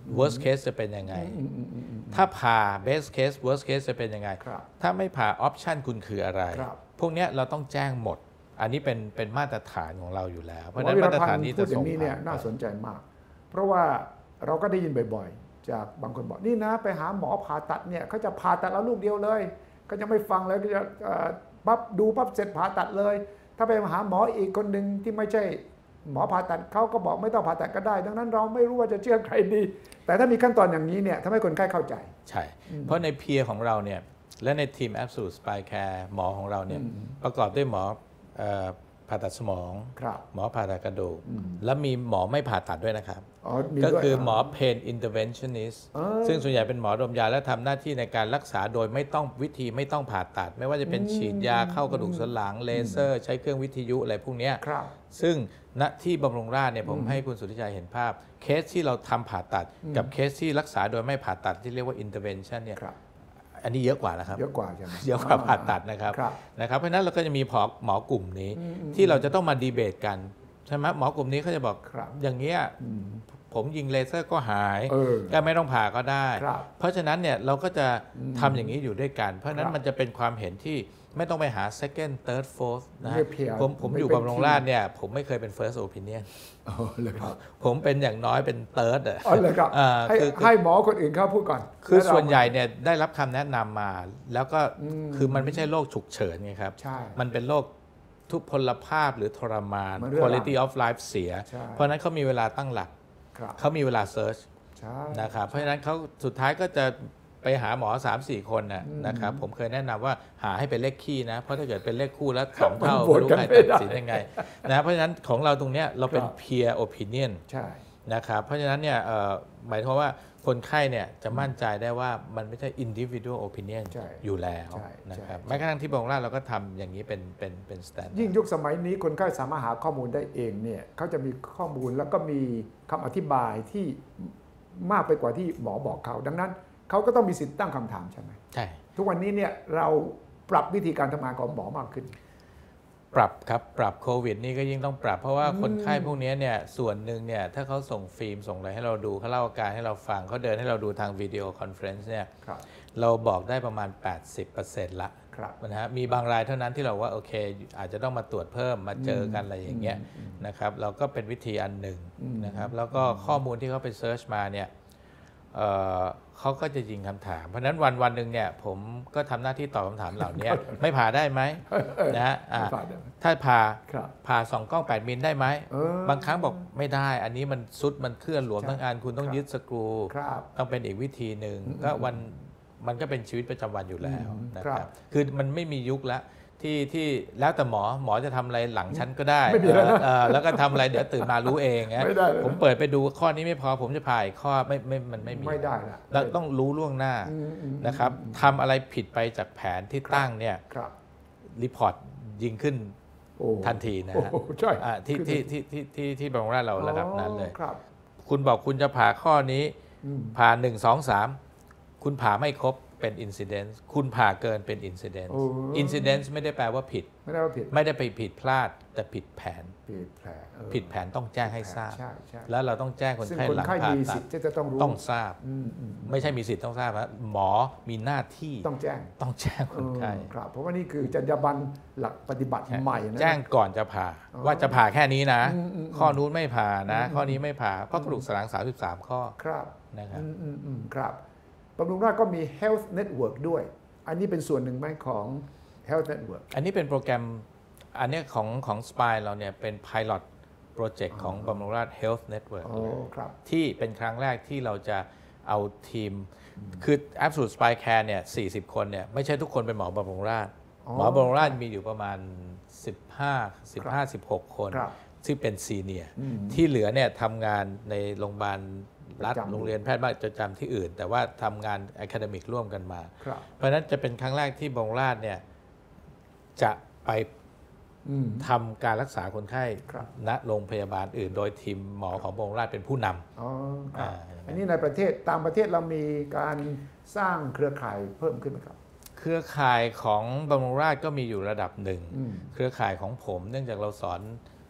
worst case จะเป็นยังไงถ้าผ่า best case worst case จะเป็นยังไงถ้าไม่ผ่า option คุณคืออะไรพวกนี้เราต้องแจ้งหมดอันนี้เป็นเป็นมาตรฐานของเราอยู่แล้วเพราะฉะนั้นมาตรฐานนี้จะส่งผ่านน่าสนใจมากเพราะว่าเราก็ได้ยินบ่อยๆจากบางคนบอกนี่นะไปหาหมอผ่าตัดเนี่ยเขาจะผ่าตัดแล้วลูกเดียวเลยก็จะไม่ฟังเลยก็จะปั๊บดูปั๊บเสร็จผ่าตัดเลยถ้าไปหาหมออีกคนหนึ่งที่ไม่ใช่หมอผ่าตัดเขาก็บอกไม่ต้องผ่าตัดก็ได้ดังนั้นเราไม่รู้ว่าจะเชื่อใครดีแต่ถ้ามีขั้นตอนอย่างนี้เนี่ยทำให้คนไข้เข้าใจใช่เพราะในเพียร์ของเราเนี่ยและในทีม Absolute Spine Care หมอของเราเนี่ยประกอบด้วยหมอผ่าตัดสมองหมอผ่าตัดกระดูกและมีหมอไม่ผ่าตัดด้วยนะครับก็คือหมอ pain interventionist ซึ่งส่วนใหญ่เป็นหมอดมยาและทำหน้าที่ในการรักษาโดยไม่ต้องวิธีไม่ต้องผ่าตัดไม่ว่าจะเป็นฉีดยาเข้ากระดูกสันหลังเลเซอร์ใช้เครื่องวิทยุอะไรพวกนี้ซึ่งณที่บำรุงราษฎร์เนี่ยผมให้คุณสุทธิชัยเห็นภาพเคสที่เราทำผ่าตัดกับเคสที่รักษาโดยไม่ผ่าตัดที่เรียกว่า intervention เนี่ยอันนี้เยอะกว่านะครับเยอะกว่าใช่ไหมเยอะกว่าผ่าตัดนะครับนะครับเพราะฉะนั้นเราก็จะมีหมอกลุ่มนี้ที่เราจะต้องมาดีเบตกันใช่ไหมหมอกลุ่มนี้เขาจะบอกอย่างเงี้ยผมยิงเลเซอร์ก็หายก็ไม่ต้องผ่าก็ได้เพราะฉะนั้นเนี่ยเราก็จะทำอย่างนี้อยู่ด้วยกันเพราะฉะนั้นมันจะเป็นความเห็นที่ไม่ต้องไปหา second third fourth นะผมผมอยู่กับบำรุงราษฎร์เนี่ยผมไม่เคยเป็น first opinion ผมเป็นอย่างน้อยเป็น third อ่ะให้หมอคนอื่นเขาพูดก่อนคือส่วนใหญ่เนี่ยได้รับคำแนะนำมาแล้วก็คือมันไม่ใช่โรคฉุกเฉินไงครับมันเป็นโรคทุพพลภาพหรือทรมาน quality of life เสียเพราะนั้นเขามีเวลาตั้งหลักเขามีเวลา search นะครับเพราะฉะนั้นเขาสุดท้ายก็จะไปหาหมอ สามสี่ คนนะครับผมเคยแนะนำว่าหาให้เป็นเลขคี่นะเพราะถ้าเกิดเป็นเลขคู่แล้วสองเท่าไม่รู้ใครตัดสินยังไงนะเพราะฉะนั้นของเราตรงนี้เราเป็น peer opinion นะครับเพราะฉะนั้นเนี่ยหมายถึงว่าคนไข้เนี่ยจะมั่นใจได้ว่ามันไม่ใช่ individual opinion อยู่แล้วนะครับแม้กระทั่งที่บำรุงราษฎร์เราก็ทำอย่างนี้เป็นเป็นเป็น standard ยิ่งยุคสมัยนี้คนไข้สามารถหาข้อมูลได้เองเนี่ยเขาจะมีข้อมูลแล้วก็มีคำอธิบายที่มากไปกว่าที่หมอบอกเขาดังนั้นเขาก็ต้องมีสิทธิ์ตั้งคำถามใช่ไหมใช่ทุกวันนี้เนี่ยเราปรับวิธีการทำงานของหมอมากขึ้นปรับครับปรับโควิดนี่ก็ยิ่งต้องปรับเพราะว่าคนไข้พวกนี้เนี่ยส่วนหนึ่งเนี่ยถ้าเขาส่งฟิล์มส่งอะไรให้เราดูเขาเล่าอาการให้เราฟังเขาเดินให้เราดูทางวิดีโอคอนเฟรนซ์เนี่ยเราบอกได้ประมาณ แปดสิบเปอร์เซ็นต์ ละนะฮะมีบางรายเท่านั้นที่เราว่าโอเคอาจจะต้องมาตรวจเพิ่มมาเจอกันอะไรอย่างเงี้ยนะครับเราก็เป็นวิธีอันหนึ่งนะครับแล้วก็ข้อมูลที่เขาไปเซิร์ชมาเนี่ยเขาก็จะยิงคำถามเพราะนั้นวันวันหนึ่งเนี่ยผมก็ทำหน้าที่ตอบคำถามเหล่านี้ไม่ผ่าได้ไหมนะฮะถ้าผ่าผ่าสองกล้องแปดมิลได้ไหมบางครั้งบอกไม่ได้อันนี้มันซุดมันเคลื่อนหลวมทั้งอันคุณต้องยึดสกรูต้องเป็นอีกวิธีหนึ่งก็วันมันก็เป็นชีวิตประจำวันอยู่แล้วนะครับคือมันไม่มียุคแล้วที่ที่แล้วแต่หมอหมอจะทำอะไรหลังชั้นก็ได้แล้วก็ทำอะไรเดี๋ยวตื่นมารู้เองนะผมเปิดไปดูข้อนี้ไม่พอผมจะผ่าอีกข้อไม่ไม่มันไม่มีไม่ได้ละเราต้องรู้ล่วงหน้านะครับทำอะไรผิดไปจากแผนที่ตั้งเนี่ยรีพอร์ตยิงขึ้นทันทีนะฮะที่ที่ที่ที่ที่ที่บำรุงราษฎร์เราระดับนั้นเลยคุณบอกคุณจะผ่าข้อนี้ผ่าหนึ่งสองสามคุณผ่าไม่ครบเป็น incident คุณผ่าเกินเป็น incident incident ไม่ได้แปลว่าผิดไม่ได้ว่าผิดไม่ได้ไปผิดพลาดแต่ผิดแผนผิดแผนผิดแผนต้องแจ้งให้ทราบแล้วเราต้องแจ้งคนไข้หลังผ่าตัดต้องทราบไม่ใช่มีสิทธิ์ต้องทราบนะหมอมีหน้าที่ต้องแจ้งต้องแจ้งคนไข้ครับเพราะว่านี่คือจรรยาบรรณหลักปฏิบัติใหม่นะแจ้งก่อนจะผ่าว่าจะผ่าแค่นี้นะข้อนู้นไม่ผ่านะข้อนี้ไม่ผ่าเพราะกระดูกสันหลังสามสิบสามข้อครับนะครับครับบำรุงราษฎร์ก็มี Health Network ด้วยอันนี้เป็นส่วนหนึ่งไหมของ Health Network อันนี้เป็นโปรแกรมอันนี้ของของ Spine เราเนี่ยเป็น Pilot Project ของบำรุงราษฎร์ Health Network ที่เป็นครั้งแรกที่เราจะเอาทีมคือ Absolute Spine Care เนี่ยสี่สิบคนเนี่ยไม่ใช่ทุกคนเป็นหมอบำรุงราษฎร์หมอบำรุงราษฎร์มีอยู่ประมาณสิบห้า สิบห้า สิบหกคนที่เป็นซีเนียร์ที่เหลือเนี่ยทำงานในโรงพยาบาลรัฐโรงเรียนแพทย์บ้านประจำที่อื่นแต่ว่าทำงานอะคาเดมิกร่วมกันมาเพราะฉะนั้นจะเป็นครั้งแรกที่บำรุงราษฎร์เนี่ยจะไปทำการรักษาคนไข้ณโรงพยาบาลอื่นโดยทีมหมอของบำรุงราษฎร์เป็นผู้นำอ๋ออันนี้ในประเทศต่างประเทศเรามีการสร้างเครือข่ายเพิ่มขึ้นไหมครับเครือข่ายของบำรุงราษฎร์ก็มีอยู่ระดับหนึ่งเครือข่ายของผมเนื่องจากเราสอน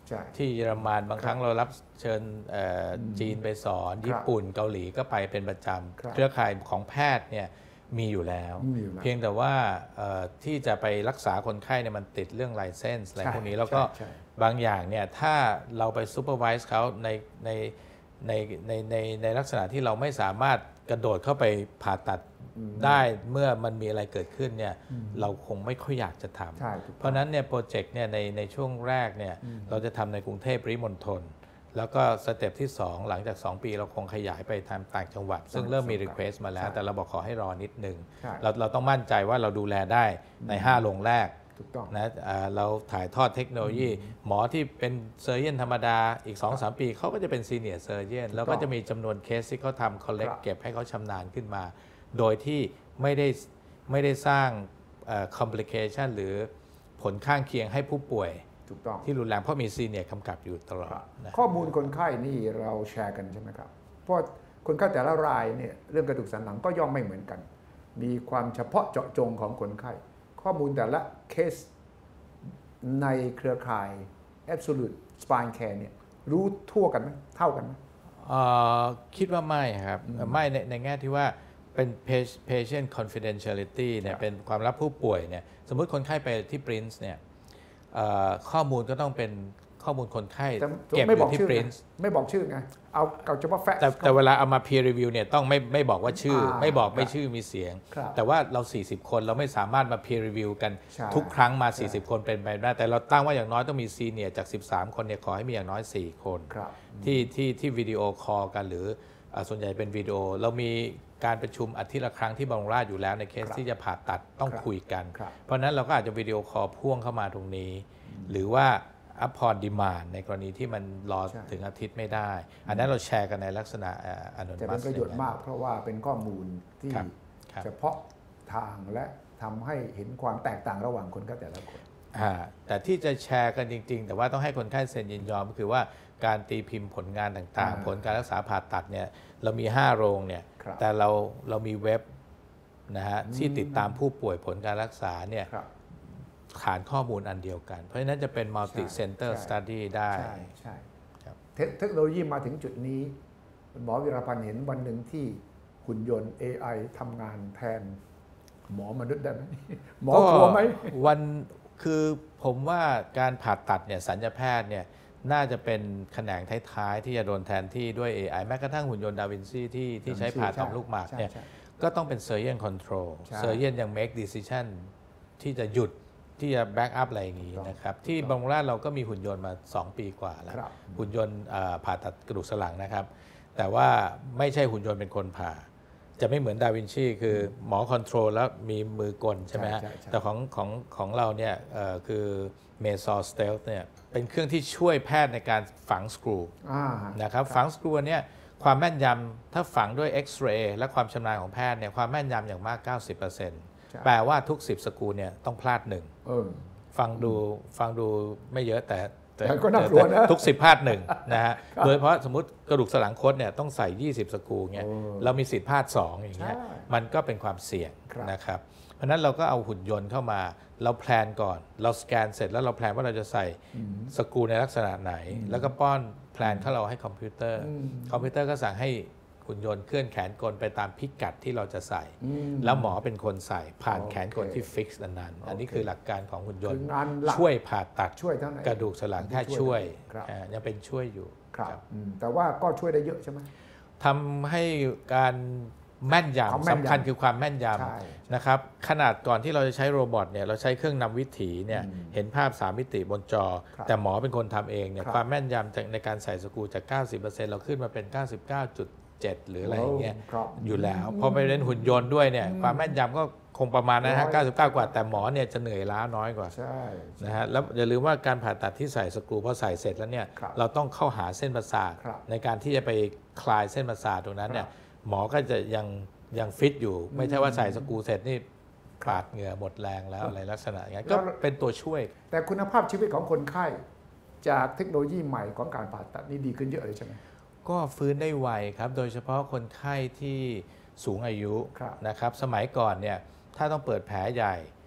ที่เยอรมันบางครั้งเรารับเชิญจีนไปสอนญี่ปุ่นเกาหลีก็ไปเป็นประจำเครือข่ายของแพทย์เนี่ยมีอยู่แล้วเพียงแต่ว่าที่จะไปรักษาคนไข้เนี่ยมันติดเรื่องไลเซนส์อะไรพวกนี้แล้วก็บางอย่างเนี่ยถ้าเราไปซูเปอร์วิสเขาในในในในในในลักษณะที่เราไม่สามารถกระโดดเข้าไปผ่าตัดได้เมื่อมันมีอะไรเกิดขึ้นเนี่ยเราคงไม่ค่อยอยากจะทำเพราะนั้นเนี่ยโปรเจกต์เนี่ยในในช่วงแรกเนี่ยเราจะทำในกรุงเทพปริมณฑลแล้วก็สเต็ปที่สองหลังจากสองปีเราคงขยายไปทางต่างจังหวัดซึ่งเริ่มมีรีเควสต์มาแล้วแต่เราบอกขอให้รอนิดนึงเราเราต้องมั่นใจว่าเราดูแลได้ในห้าโรงแรกนะเราถ่ายทอดเทคโนโลยีหมอที่เป็นเซอร์เจียนธรรมดาอีก สองถึงสาม ปีเขาก็จะเป็นซีเนียร์เซอร์เจียนแล้วก็จะมีจำนวนเคสที่เขาทำคอลเลกเก็บให้เขาชำนาญขึ้นมาโดยที่ไม่ได้ไม่ได้สร้าง complication หรือผลข้างเคียงให้ผู้ป่วยถูกต้องที่รุนแรงเพราะมีซีเนียร์กำกับอยู่ตลอดข้อมูลคนไข้นี่เราแชร์กันใช่ไหมครับเพราะคนไข้แต่ละรายเนี่ยเรื่องกระดูกสันหลังก็ย่อมไม่เหมือนกันมีความเฉพาะเจาะจงของคนไข้ข้อมูลแต่ละเคสในเครือข่าย Absolute Spine Care เนี่ยรู้ทั่วกันไหมเท่ากันไหมคิดว่าไม่ครับไม่ในในแง่ที่ว่าเป็น patient confidentiality เนี่ยเป็นความลับผู้ป่วยเนี่ยสมมุติคนไข้ไปที่ Prince เนี่ยข้อมูลก็ต้องเป็นข้อมูลคนไข้เก็บอยู่ที่ Prince ไม่บอกชื่อไงเอาเอาเฉพาะแฟกต์แต่แต่เวลาเอามา peer review เนี่ยต้องไม่ไม่บอกว่าชื่อไม่บอกไม่ชื่อมีเสียงแต่ว่าเราสี่สิบคนเราไม่สามารถมา peer review กันทุกครั้งมาสี่สิบคนเป็นไปได้แต่เราตั้งว่าอย่างน้อยต้องมีซีเนียร์จากสิบสามคนเนี่ยขอให้มีอย่างน้อยสี่คนที่ที่ที่วิดีโอคอลกันหรือส่วนใหญ่เป็นวิดีโอเรามีการประชุมอาทิตย์ละครั้งที่บำรุงราษฎร์อยู่แล้วในเคสที่จะผ่าตัดต้องคุยกันเพราะนั้นเราก็อาจจะวิดีโอคอลพ่วงเข้ามาตรงนี้หรือว่าอัพพอร์ตดีมานในกรณีที่มันรอถึงอาทิตย์ไม่ได้อันนั้นเราแชร์กันในลักษณะอนุมัติจะเป็นประโยชน์มากเพราะว่าเป็นข้อมูลที่เฉพาะทางและทำให้เห็นความแตกต่างระหว่างคนไข้แต่ละคนแต่ที่จะแชร์กันจริงๆแต่ว่าต้องให้คนไข้เซ็นยินยอมก็คือว่าการตีพิมพ์ผลงานต่างๆผลการรักษาผ่าตัดเนี่ยเรามีห้าโรงเนี่ยแต่เราเรามีเว็บนะฮะที่ติดตามผู้ป่วยผลการรักษาเนี่ยฐานข้อมูลอันเดียวกันเพราะฉะนั้นจะเป็น multi center study ได้ใช่ใช่เทคโนโลยีมาถึงจุดนี้หมอวิรพันธ์เห็นวันหนึ่งที่หุ่นยนต์ เอ ไอ ทำงานแทนหมอมนุษย์ได้ไหมหมอกลัวไหมวันคือผมว่าการผ่าตัดเนี่ยสัญญาแพทย์เนี่ยน่าจะเป็นแขนงท้ายๆที่จะโดนแทนที่ด้วย เอ ไอ แม้กระทั่งหุ่นยนต์ดาวินซีที่ที่ใช้ผ่าต่อมลูกหมากเนี่ยก็ต้องเป็น surgeon control surgeon ยัง make decision ที่จะหยุดที่จะ back up อะไรอย่างนี้นะครับที่บางราษฎร์เราก็มีหุ่นยนต์มาสองปีกว่าแล้วหุ่นยนต์ผ่าตัดกระดูกสันหลังนะครับแต่ว่าไม่ใช่หุ่นยนต์เป็นคนผ่าจะไม่เหมือนดาวินชีคือหมอคอนโทรลแล้วมีมือกลใช่ไหมฮะแต่ของของของเราเนี่ยคือเมซอสเตลเนี่ยเป็นเครื่องที่ช่วยแพทย์ในการฝังสกรูนะครับฝังสกรูเนี่ยความแม่นยำถ้าฝังด้วยเอ็กซเรย์และความชำนาญของแพทย์เนี่ยความแม่นยำอย่างมาก เก้าสิบเปอร์เซ็นต์ แปลว่าทุกสิบสกรูเนี่ยต้องพลาดหนึ่งฟังดูฟังดูไม่เยอะแต่แต่ก็น่ากลัวนะทุกสิบพลาดหนึ่งนะฮะโดยเฉพาะสมมติกระดูกสันหลังคดเนี่ยต้องใส่ยี่สิบสกรูเงี้ยเรามีสิทธิ์พลาดสองอย่างเงี้ยมันก็เป็นความเสี่ยงนะครับเพราะนั้นเราก็เอาหุ่นยนต์เข้ามาเราแพลนก่อนเราสแกนเสร็จแล้วเราแพลนว่าเราจะใส่สกรูในลักษณะไหนแล้วก็ป้อนแพลนเข้าเราให้คอมพิวเตอร์คอมพิวเตอร์ก็สั่งให้หุ่นยนต์เคลื่อนแขนกลไปตามพิกัดที่เราจะใส่แล้วหมอเป็นคนใส่ผ่านแขนกลที่ฟิกซ์นั้นๆอันนี้คือหลักการของหุ่นยนต์ช่วยผ่าตัดกระดูกสันหลังแค่ช่วยยังเป็นช่วยอยู่ครับแต่ว่าก็ช่วยได้เยอะใช่ไหมทำให้การแม่นยำสำคัญคือความแม่นยำนะครับขนาดก่อนที่เราจะใช้โรบอทเนี่ยเราใช้เครื่องนำวิถีเนี่ยเห็นภาพสามมิติบนจอแต่หมอเป็นคนทำเองเนี่ยความแม่นยำในการใส่สกรูจาก เก้าสิบเปอร์เซ็นต์ เราขึ้นมาเป็น เก้าสิบเก้าจุดเจ็ด หรืออะไรอย่างเงี้ยอยู่แล้วพอไปเล่นหุ่นยนต์ด้วยเนี่ยความแม่นยำก็คงประมาณนั้นฮะเก้าสิบเก้ากว่าแต่หมอเนี่ยจะเหนื่อยล้าน้อยกว่านะฮะแล้วอย่าลืมว่าการผ่าตัดที่ใส่สกรูพอใส่เสร็จแล้วเนี่ยเราต้องเข้าหาเส้นประสาทในการที่จะไปคลายเส้นประสาทตรงนั้นเนี่ยหมอก็จะยังยังฟิตอยู่ไม่ใช่ว่าใส่สกรูเสร็จนี่ปาดเหงื่อหมดแรงแล้วอะไรลักษณะอย่างนี้ก็เป็นตัวช่วยแต่คุณภาพชีวิตของคนไข้จากเทคโนโลยีใหม่ของการผ่าตัดนี่ดีขึ้นเยอะเลยใช่ไหมก็ฟื้นได้ไวครับโดยเฉพาะคนไข้ที่สูงอายุนะครับสมัยก่อนเนี่ยถ้าต้องเปิดแผลใหญ่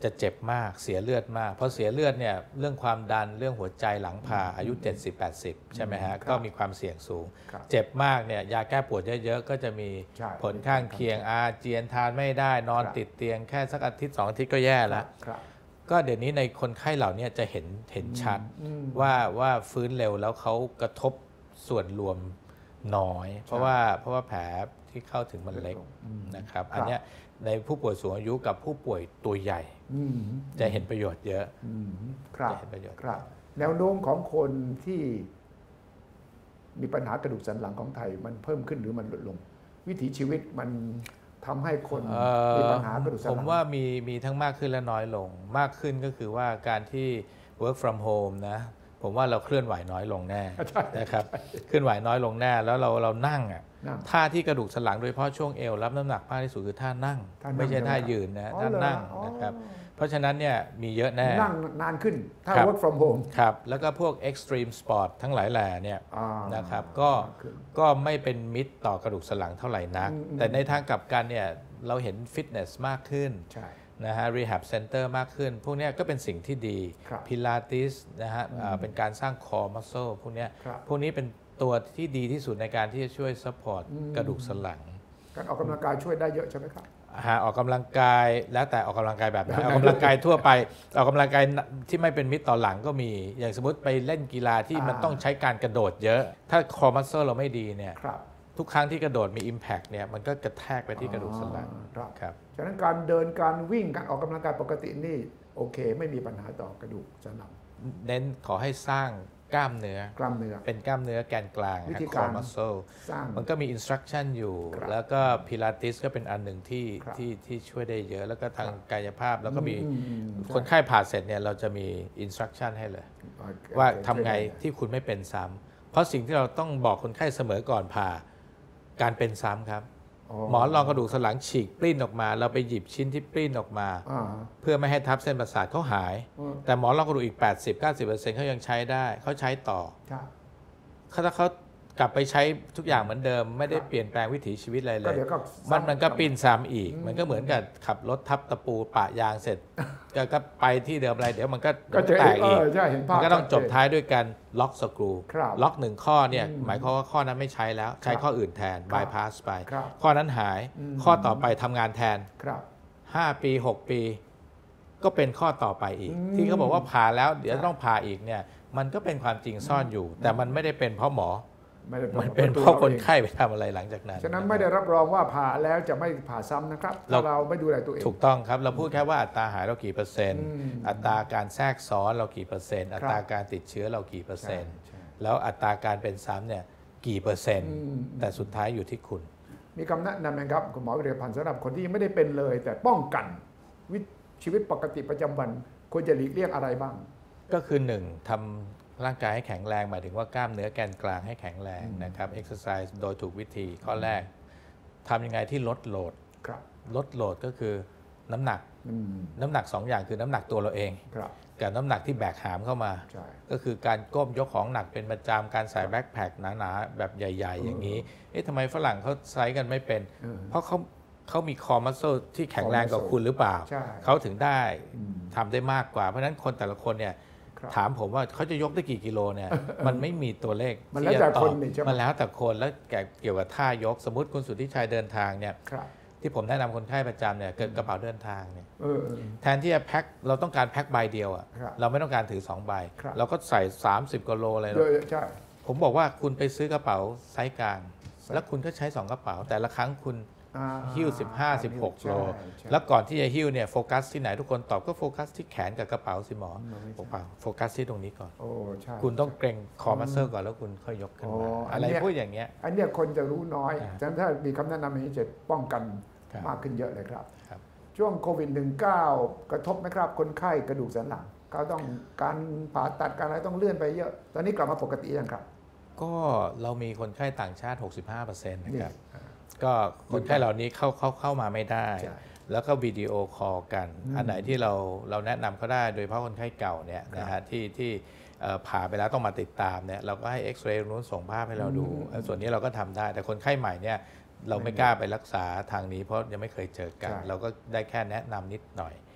จะเจ็บมากเสียเลือดมากเพราะเสียเลือดเนี่ยเรื่องความดันเรื่องหัวใจหลังผ่าอายุ เจ็ดสิบ แปดสิบ ใช่ไหมฮะก็มีความเสี่ยงสูงเจ็บมากเนี่ยยาแก้ปวดเยอะๆก็จะมีผลข้างเคียงอาเจียนทานไม่ได้นอนติดเตียงแค่สักอาทิตย์สองอาทิตย์ก็แย่แล้วก็เดี๋ยวนี้ในคนไข้เหล่านี้จะเห็นเห็นชัดว่าว่าฟื้นเร็วแล้วเขากระทบส่วนรวมน้อยเพราะว่าเพราะว่าแผลที่เข้าถึงมันเล็กนะครับอันนี้ในผู้ป่วยสูงอายุกับผู้ป่วยตัวใหญ่จะเห็นประโยชน์เยอะจะเห็นประโยชน์ครับแนวโน้มของคนที่มีปัญหากระดูกสันหลังของไทยมันเพิ่มขึ้นหรือมันลดลงวิถีชีวิตมันทำให้คนมีปัญหากระดูกสันหลังผมว่ามีมีทั้งมากขึ้นและน้อยลงมากขึ้นก็คือว่าการที่ work from home นะผมว่าเราเคลื่อนไหวน้อยลงแน่นะครับเคลื่อนไหวน้อยลงแน่แล้วเราเรานั่งอ่ะท่าที่กระดูกสันหลังโดยเฉพาะช่วงเอวรับน้ำหนักมากที่สุดคือท่านั่งไม่ใช่ท่ายืนนะท่านั่งนะครับเพราะฉะนั้นเนี่ยมีเยอะแน่นั่งนานขึ้นถ้า work from home ครับแล้วก็พวก extreme sport ทั้งหลายแหล่เนี่ยนะครับก็ก็ไม่เป็นมิตรต่อกระดูกสันหลังเท่าไหร่นักแต่ในทางกลับกันเนี่ยเราเห็นฟิตเนสมากขึ้นนะฮะ rehab center มากขึ้นพวกนี้ก็เป็นสิ่งที่ดีพิลาทิสนะฮะเป็นการสร้าง core muscle พวกนี้พวกนี้เป็นตัวที่ดีที่สุดในการที่จะช่วย support กระดูกสันหลังการออกกำลังกายช่วยได้เยอะใช่ไหมครับหาออกกำลังกายแล้วแต่ออกกำลังกายแบบไหนออกกำลังกายทั่วไปออกกำลังกายที่ไม่เป็นมิตรต่อหลังก็มีอย่างสมมติไปเล่นกีฬาที่มันต้องใช้การกระโดดเยอะถ้า core muscle เราไม่ดีเนี่ยทุกครั้งที่กระโดดมี impact เนี่ยมันก็กระแทกไปที่กระดูกสันหลังครับฉะนั้นการเดินการวิ่งการออกกำลังกายปกตินี่โอเคไม่มีปัญหาต่อกระดูกสันหลังเน้นขอให้สร้างกล้ามเนื้อกล้ามเนื้อเป็นกล้ามเนื้อแกนกลาง core muscle มันก็มี instruction อยู่แล้วก็ Pilates ก็เป็นอันหนึ่งที่ที่ที่ช่วยได้เยอะแล้วก็ทางกายภาพแล้วก็มีคนไข้ผ่าเสร็จเนี่ยเราจะมี instruction ให้เลยว่าทำไงที่คุณไม่เป็นซ้ำเพราะสิ่งที่เราต้องบอกคนไข้เสมอก่อนผ่าการเป็นซ้ำครับหมอนรองกระดูกสันหลังฉีกปลิ้นออกมาเราไปหยิบชิ้นที่ปลิ้นออกมาเพื่อไม่ให้ทับเส้นประสาทเขาหายแต่หมอนรองกระดูกอีก แปดสิบถึงเก้าสิบเปอร์เซ็นต์ เขายังใช้ได้เขาใช้ต่อถ้าเขากลับไปใช้ทุกอย่างเหมือนเดิมไม่ได้เปลี่ยนแปลงวิถีชีวิตอะไรเลยมันมันก็ปิ้นซ้ำอีกมันก็เหมือนกับขับรถทับตะปูปะยางเสร็จก็ไปที่เดิมอะไรเดี๋ยวมันก็แตกอีกมันก็ต้องจบท้ายด้วยการล็อกสกรูล็อกหนึ่งข้อเนี่ยหมายความว่าข้อนั้นไม่ใช้แล้วใช้ข้ออื่นแทนบายพาสไปข้อนั้นหายข้อต่อไปทำงานแทนห้าปีหกปีก็เป็นข้อต่อไปอีกที่เขาบอกว่าผ่าแล้วเดี๋ยวต้องผ่าอีกเนี่ยมันก็เป็นความจริงซ่อนอยู่แต่มันไม่ได้เป็นเพราะหมอมันเป็นเพราะคนไข้ไปทำอะไรหลังจากนั้นฉะนั้นไม่ได้รับรองว่าผ่าแล้วจะไม่ผ่าซ้ำนะครับถ้าเราไม่ดูแลตัวเองถูกต้องครับเราพูดแค่ว่าอัตราหายเรากี่เปอร์เซ็นต์อัตราการแทรกซ้อนเรากี่เปอร์เซ็นต์อัตราการติดเชื้อเรากี่เปอร์เซ็นต์แล้วอัตราการเป็นซ้ำเนี่ยกี่เปอร์เซ็นต์แต่สุดท้ายอยู่ที่คุณมีคำแนะนำไหมครับคุณหมอวิริยพันธ์สำหรับคนที่ยังไม่ได้เป็นเลยแต่ป้องกันชีวิตปกติประจำวันควรจะหลีกเลี่ยงอะไรบ้างก็คือหนึ่งทำร่างกายให้แข็งแรงหมายถึงว่ากล้ามเนื้อแกนกลางให้แข็งแรงนะครับเอ็กซ์ไซส์โดยถูกวิธีข้อแรกทำยังไงที่ลดโหลดลดโหลดก็คือน้ำหนักน้ำหนักสองอย่างคือน้ำหนักตัวเราเองกับน้ำหนักที่แบกหามเข้ามาก็คือการก้มยกของหนักเป็นประจำการใส่แบ็คแพคหนาๆแบบใหญ่ๆอย่างนี้เอ๊ะทำไมฝรั่งเขาใช้กันไม่เป็นเพราะเขาเขามีคอมัสเซิลที่แข็งแรงกว่าคุณหรือเปล่าเขาถึงได้ทำได้มากกว่าเพราะฉะนั้นคนแต่ละคนเนี่ยถามผมว่าเขาจะยกได้กี่กิโลเนี่ยมันไม่มีตัวเลขมันแล้วแต่คนมันแล้วแต่คนแล้วเกี่ยวกับท่ายกสมมติคุณสุทธิชัยเดินทางเนี่ยที่ผมแนะนำคนไข้ประจำเนี่ยเกิดกระเป๋าเดินทางเนี่ยแทนที่จะแพ็คเราต้องการแพ็คใบเดียวอ่ะเราไม่ต้องการถือสองใบเราก็ใส่สามสิบกิโลเลยผมบอกว่าคุณไปซื้อกระเป๋าไซส์กลางแล้วคุณก็ใช้สองกระเป๋าแต่ละครั้งคุณหิ้วสิบห้า สิบหกโลแล้วก่อนที่จะหิ้วเนี่ยโฟกัสที่ไหนทุกคนตอบก็โฟกัสที่แขนกับกระเป๋าสิหมอเปล่าโฟกัสที่ตรงนี้ก่อนคุณต้องเกรงคอมัสเซิลก่อนแล้วคุณค่อยยกขึ้นมาอะไรพูดอย่างเงี้ยอันเนี้ยคนจะรู้น้อยแต่ถ้ามีคำแนะนำนี้จะป้องกันมากขึ้นเยอะเลยครับช่วงโควิด สิบเก้า กระทบไหมครับคนไข้กระดูกสันหลังเขาต้องการผ่าตัดการอะไรต้องเลื่อนไปเยอะตอนนี้กลับมาปกติยังครับก็เรามีคนไข้ต่างชาติ หกสิบห้าเปอร์เซ็นต์ นะครับก็คนไข้เหล่านี้เข้าเข้าเข้ามาไม่ได้แล้วก็วิดีโอคอลกันอันไหนที่เราเราแนะนำเขาได้โดยเฉพาะคนไข้เก่าเนี่ยนะฮะที่ที่ผ่าไปแล้วต้องมาติดตามเนี่ยเราก็ให้เอ็กซเรย์นู้นส่งภาพให้เราดูส่วนนี้เราก็ทำได้แต่คนไข้ใหม่เนี่ยเราไม่กล้าไปรักษาทางนี้เพราะยังไม่เคยเจอกันเราก็ได้แค่แนะนำนิดหน่อย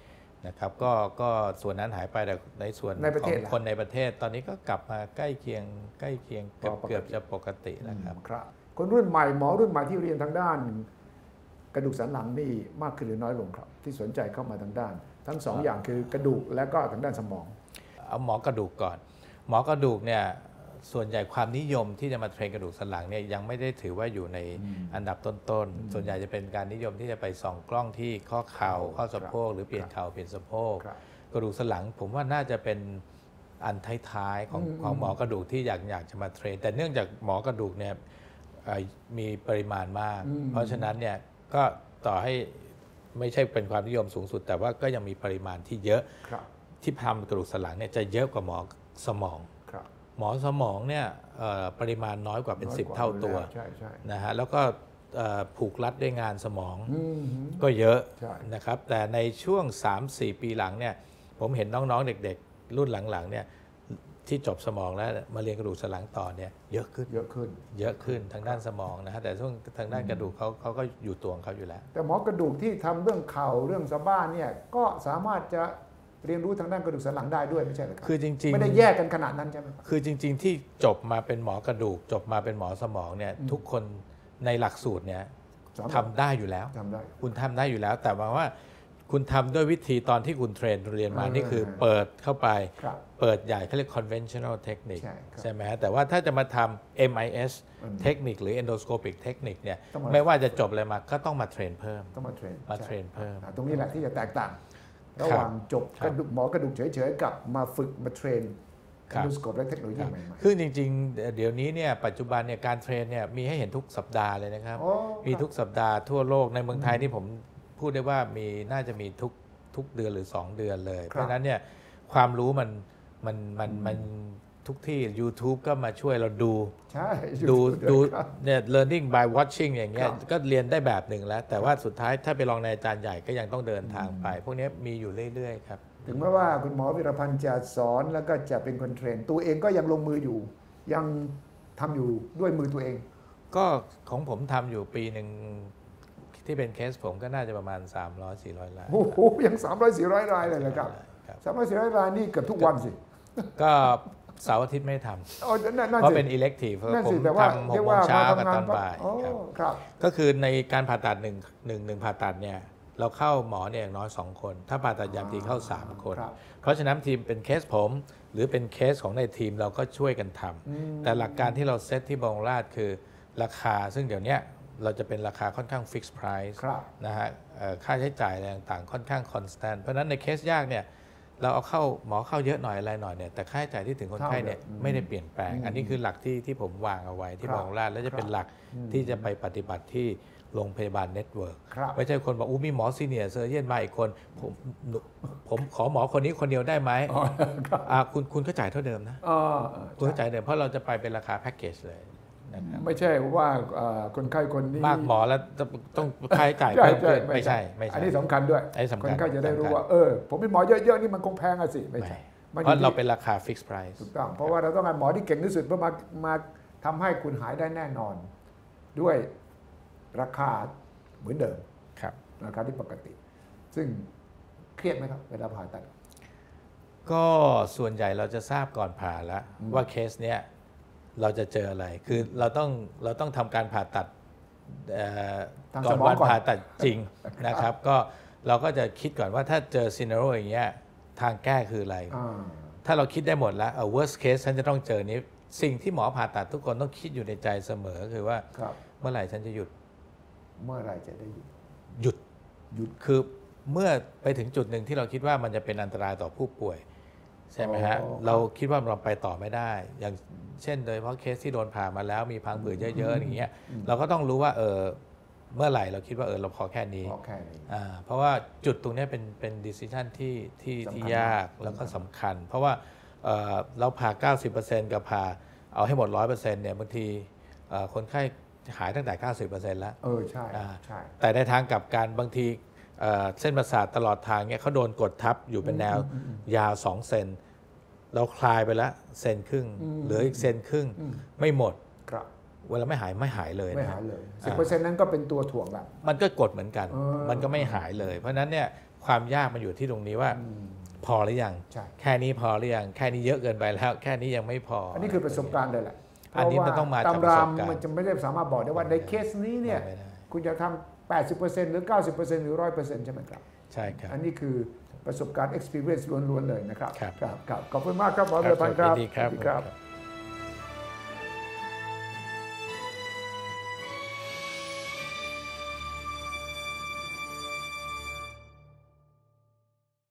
นะครับก็ก็ส่วนนั้นหายไปแต่ในส่วนในประขอเทงศล่ะคนในประเทศตอนนี้ก็กลับมาใกล้เคียงใกล้เคียงเกือบปกติเกือบจะปกติแล้วครับครับคนรุ่นใหม่หมอรุ่นใหม่ที่เรียนทางด้าน กระดูกสันหลังนี่มากขึ้นหรือน้อยลงครับ ที่สนใจเข้ามาทางด้าน ทั้งสองอย่างคือกระดูกและก็ทางด้านสมองเอาหมอกระดูกก่อน หมอกระดูกเนี่ยส่วนใหญ่ความนิยมที่จะมาเทรนกระดูกสันหลังเนี่ยยังไม่ได้ถือว่าอยู่ในอันดับต้นๆส่วนใหญ่จะเป็นการนิยมที่จะไปส่องกล้องที่ข้อเข่าข้อสะโพกหรือเปลี่ยนเข่าเปลี่ยนสะโพกครับกระดูกสันหลังผมว่าน่าจะเป็นอันท้ายๆของของหมอกระดูกที่อยากอยากจะมาเทรนแต่เนื่องจากหมอกระดูกเนี่ยเอ่อมีปริมาณมาก เพราะฉะนั้นเนี่ยก็ต่อให้ไม่ใช่เป็นความนิยมสูงสุด แต่ว่าก็ยังมีปริมาณที่เยอะครับที่ทำกระดูกสันหลังเนี่ยจะเยอะกว่าหมอสมองครับหมอสมองเนี่ยเอ่อปริมาณน้อยกว่าเป็นสิบเท่าตัวใช่ใช่นะฮะแล้วก็เอ่อผูกรัดด้วยงานสมองอืมก็เยอะใช่นะครับแต่ในช่วง สามสี่ ปีหลังเนี่ยผมเห็นน้องๆเด็กๆ รุ่นหลังๆเนี่ยที่จบสมองแล้วมาเรียนกระดูกสันหลังต่อเนี่ยเยอะขึ้นเยอะขึ้นเยอะขึ้นทางด้านสมองนะฮะแต่ช่วงทางด้านกระดูกเขาเขาก็อยู่ตัวของเขาอยู่แล้วแต่หมอกระดูกที่ทำเรื่องเข่าเรื่องสะบ้านเนี่ยก็สามารถจะเรียนรู้ทางด้านกระดูกสันหลังได้ด้วยไม่ใช่เหรอครับคือจริงๆไม่ได้แยกกันขนาดนั้นใช่ไหมครับคือจริงๆที่จบมาเป็นหมอกระดูก จบมาเป็นหมอสมองเนี่ยทุกคนในหลักสูตรเนี่ยสามารถทำได้อยู่แล้วทำได้คุณทำได้อยู่แล้ว แต่หมายว่าคุณทำด้วยวิธีตอนที่คุณเทรนเรียนมาอ่านี่นี่คือเปิดเข้าไปครับเปิดใหญ่เขาเรียก conventional technique ใช่ครับใช่ไหมฮะแต่ว่าถ้าจะมาทำ เอ็ม ไอ เอสอืมเทคนิคหรือ endoscopic เทคนิคเนี่ยต้องมาไม่ว่าจะจบอะไรมาก็ต้องมาเทรนเพิ่มต้องมาเทรนมาใช่เทรนเพิ่มอ่าตรงนี้แหละที่จะแตกต่าง ระหว่างจบครับกระดูกหมอกระดูกเฉยๆกับมาฝึกมาเทรนคกรับระดูกสโคปและเทคโนโลยีใหม่คือจริงๆ เดี๋ยวนี้เนี่ยปัจจุบันเนี่ยการเทรนเนี่ยมีให้เห็นทุกสัปดาห์เลยนะครับๆโอ้มีทุกสัปดาห์ทั่วโลกในเมืองไทยนี่ผมพูดได้ว่ามีน่าจะมีทุกทุกเดือนหรือ สอง เดือนเลย เพราะฉะนั้นเนี่ยความรู้มันมันมันมันทุกที่ YouTube ก็มาช่วยเราดูใช่ดูอยู่ดูวยครับเนี่ย learning by watching อย่างเงี้ยครับก็เรียนได้แบบหนึ่งแล้ว แต่ว่าสุดท้ายถ้าไปลองในอาจารย์ใหญ่ก็ยังต้องเดินทางไป พวกนี้มีอยู่เรื่อยๆครับถึงแม้ว่าคุณหมอวิรพันธ์จะสอนแล้วก็จะเป็นคนเทรน ตัวเองก็ยังลงมืออยู่ ยังทำอยู่ด้วยมือตัวเองก็ของผมทำอยู่ปีหนึ่งที่เป็นเคสผมก็น่าจะประมาณ สามร้อยสี่ร้อย รายโอ้โหยังสามร้อยสี่ร้อยรายเลยเหรอครับครับสามร้อยสี่ร้อยรายนี่เกือบทุกวันสิก็เสาร์อาทิตย์ไม่ทอ๋อนั่นำนั่นเพราะสิเป็น elective นั่นผมสิแต่ว่าทำหเรีกยกโมว่างเช้ามากับทำงาตนอนบ่ายโอ้ครับครับก็คือในการผ่าตัดหนึ่งหนึ่งหนึ่งผ่าตัดเนี่ยเราเข้าหมอเนี่ยอย่างน้อยสองคน ถ้าผ่าตัดยามทีเข้าสามคนครับเพราะฉะนั้นทีมเป็นเคสผม หรือเป็นเคสของในทีมเราก็ช่วยกันทำแต่หลักการที่เราเซตที่บางราชคือราคาซึ่งเดี๋ยวนี้เราจะเป็นราคาค่อนข้างฟิกซ์ไพรซ์ครับนะฮะเอ่อค่าใช้จ่ายอะไรต่างๆ ค่อนข้างคอนสแตนต์เพราะฉะนั้นในเคสยากเนี่ยเราเอาเข้าหมอเข้าเยอะหน่อยอะไรหน่อยเนี่ยแต่ค่าใช้จ่ายที่ถึงคนไข้เนี่ยเท่าเดิมไม่ได้เปลี่ยนแปลง อันนี้คือหลักที่ที่ผมวางเอาไว้ที่ครับบางราชและจะเป็นหลักที่จะไปปฏิบัติที่โรงพยาบาลเน็ตเวิร์กครับไม่ใช่คนบอกอู้มีหมอซีเนียร์เซอร์เจียนมาอีกคนผมหนูผมขอหมอคนนี้คนเดียวได้ไหมอ๋อครับอ่าคุณคุณก็จ่ายเท่าเดิมนะอ่าคุณก็จ่ายเดิมเพราะเราจะไปเป็นราคาแพ็กเกจเลยนะครับไม่ใช่ว่าเอ่อคนไข้คนนี้มากหมอแล้วต้องต้องค่าใช้จ่ายใช่เพิ่มใช่ขึ้นไม่ใช่ไม่ใช่อันนี้สำคัญด้วยอันนี้สำคัญคนไข้จะได้รู้สำคัญว่าเออผมเป็นหมอเยอะๆนี่มันคงแพงอะสิไม่ใช่มันอเพราะยู่เราที่เป็นราคาฟิกซ์ไพรซ์ถูกต้องเพราะว่าเราต้องการหมอที่เก่งที่สุดเพื่อมามาทำให้คุณหายได้แน่นอน ด้วยราคาเหมือนเดิมครับราคาที่ปกติ ซึ่งเครียดไหมครับเวลาผ่าตัดก็ส่วนใหญ่เราจะทราบก่อนผ่าแล้วว่าเคสเนี้ยเราจะเจออะไร คือเราต้องเราต้องทำการผ่าตัดเอ่อทางก่อสนมองวันก่อนผ่าตัดจริงนะครับ ก็เราก็จะคิดก่อนว่าถ้าเจอซีนาโรอย่างเงี้ยทางแก้คืออะไรอ่าถ้าเราคิดได้หมดแล้วเออ worst case ฉันจะต้องเจอนี้ สิ่งที่หมอผ่าตัดทุกคนต้องคิดอยู่ในใจเสมอคือว่าครับเมื่อไหร่ฉันจะหยุดเมื่อไหรจะได้หยุดหยุดหยุดคือเมื่อไปถึงจุดหนึ่งที่เราคิดว่ามันจะเป็นอันตรายต่อผู้ป่วยใช่ไหมฮะอ๋อเราคิดว่าเราไปต่อไม่ได้ อย่างเช่นโดยเฉพาะเคสที่โดนผ่ามาแล้วมีพังผืดเยอะๆอย่างเงี้ยเราก็ต้องรู้ว่าเออเมื่อไหร่เราคิดว่าเออเราพอแค่นี้พอแค่นี้อ่าเพราะว่าจุดตรงเนี้ยเป็นเป็น decision ที่ที่สำคัญที่ยากมากแล้วก็สำคัญ เพราะว่าเอ่อเราผ่า เก้าสิบเปอร์เซ็นต์ กับผ่าเอาให้หมด ร้อยเปอร์เซ็นต์ เนี่ยบางทีเอ่อคนไข้หายตั้งแต่ เก้าสิบเปอร์เซ็นต์ แล้วเออใช่อ่าใช่แต่ในทางกลับกันบางทีเอ่อเส้นประสาทตลอดทางเนี่ยเขาโดนกดทับอยู่เป็นแนวยาวสองเซนเราคลายไปแล้วเซนครึ่งเหลืออีกเซนครึ่งไม่หมดครับเวลาไม่หายไม่หายเลยไม่นะหายเลยสิบเปอร์เซ็นต์นั้นก็เป็นตัวถ่วงแบบมันก็กดเหมือนกันเออมันก็ไม่หายเลย เพราะฉะนั้นเนี่ยความยากมันอยู่ที่ตรงนี้ว่าพอหรือยังใช่แค่นี้พอหรือยังแค่นี้เยอะเกินไปแล้ว แค่นี้ยังไม่พออัอันนี้คือประสบการณ์เลยแหละอันนี้มันต้องมาจากตำประราสบการณ์มันจะไม่ได้สามารถบอกได้ว่าในเคสนี้เนี่ยไม่ได้คุณจะทำ แปดสิบเปอร์เซ็นต์ หรือ เก้าสิบเปอร์เซ็นต์ หรือ หนึ่งร้อยเปอร์เซ็นต์ ใช่ไหมครับใช่ครับอันนี้คือประสบการณ์ experience ล้วนๆเลยนะครับครับครับขอบคุณมากครับหมอคเบรัลพันธ์ครับยินดีครับสวัสดีครับ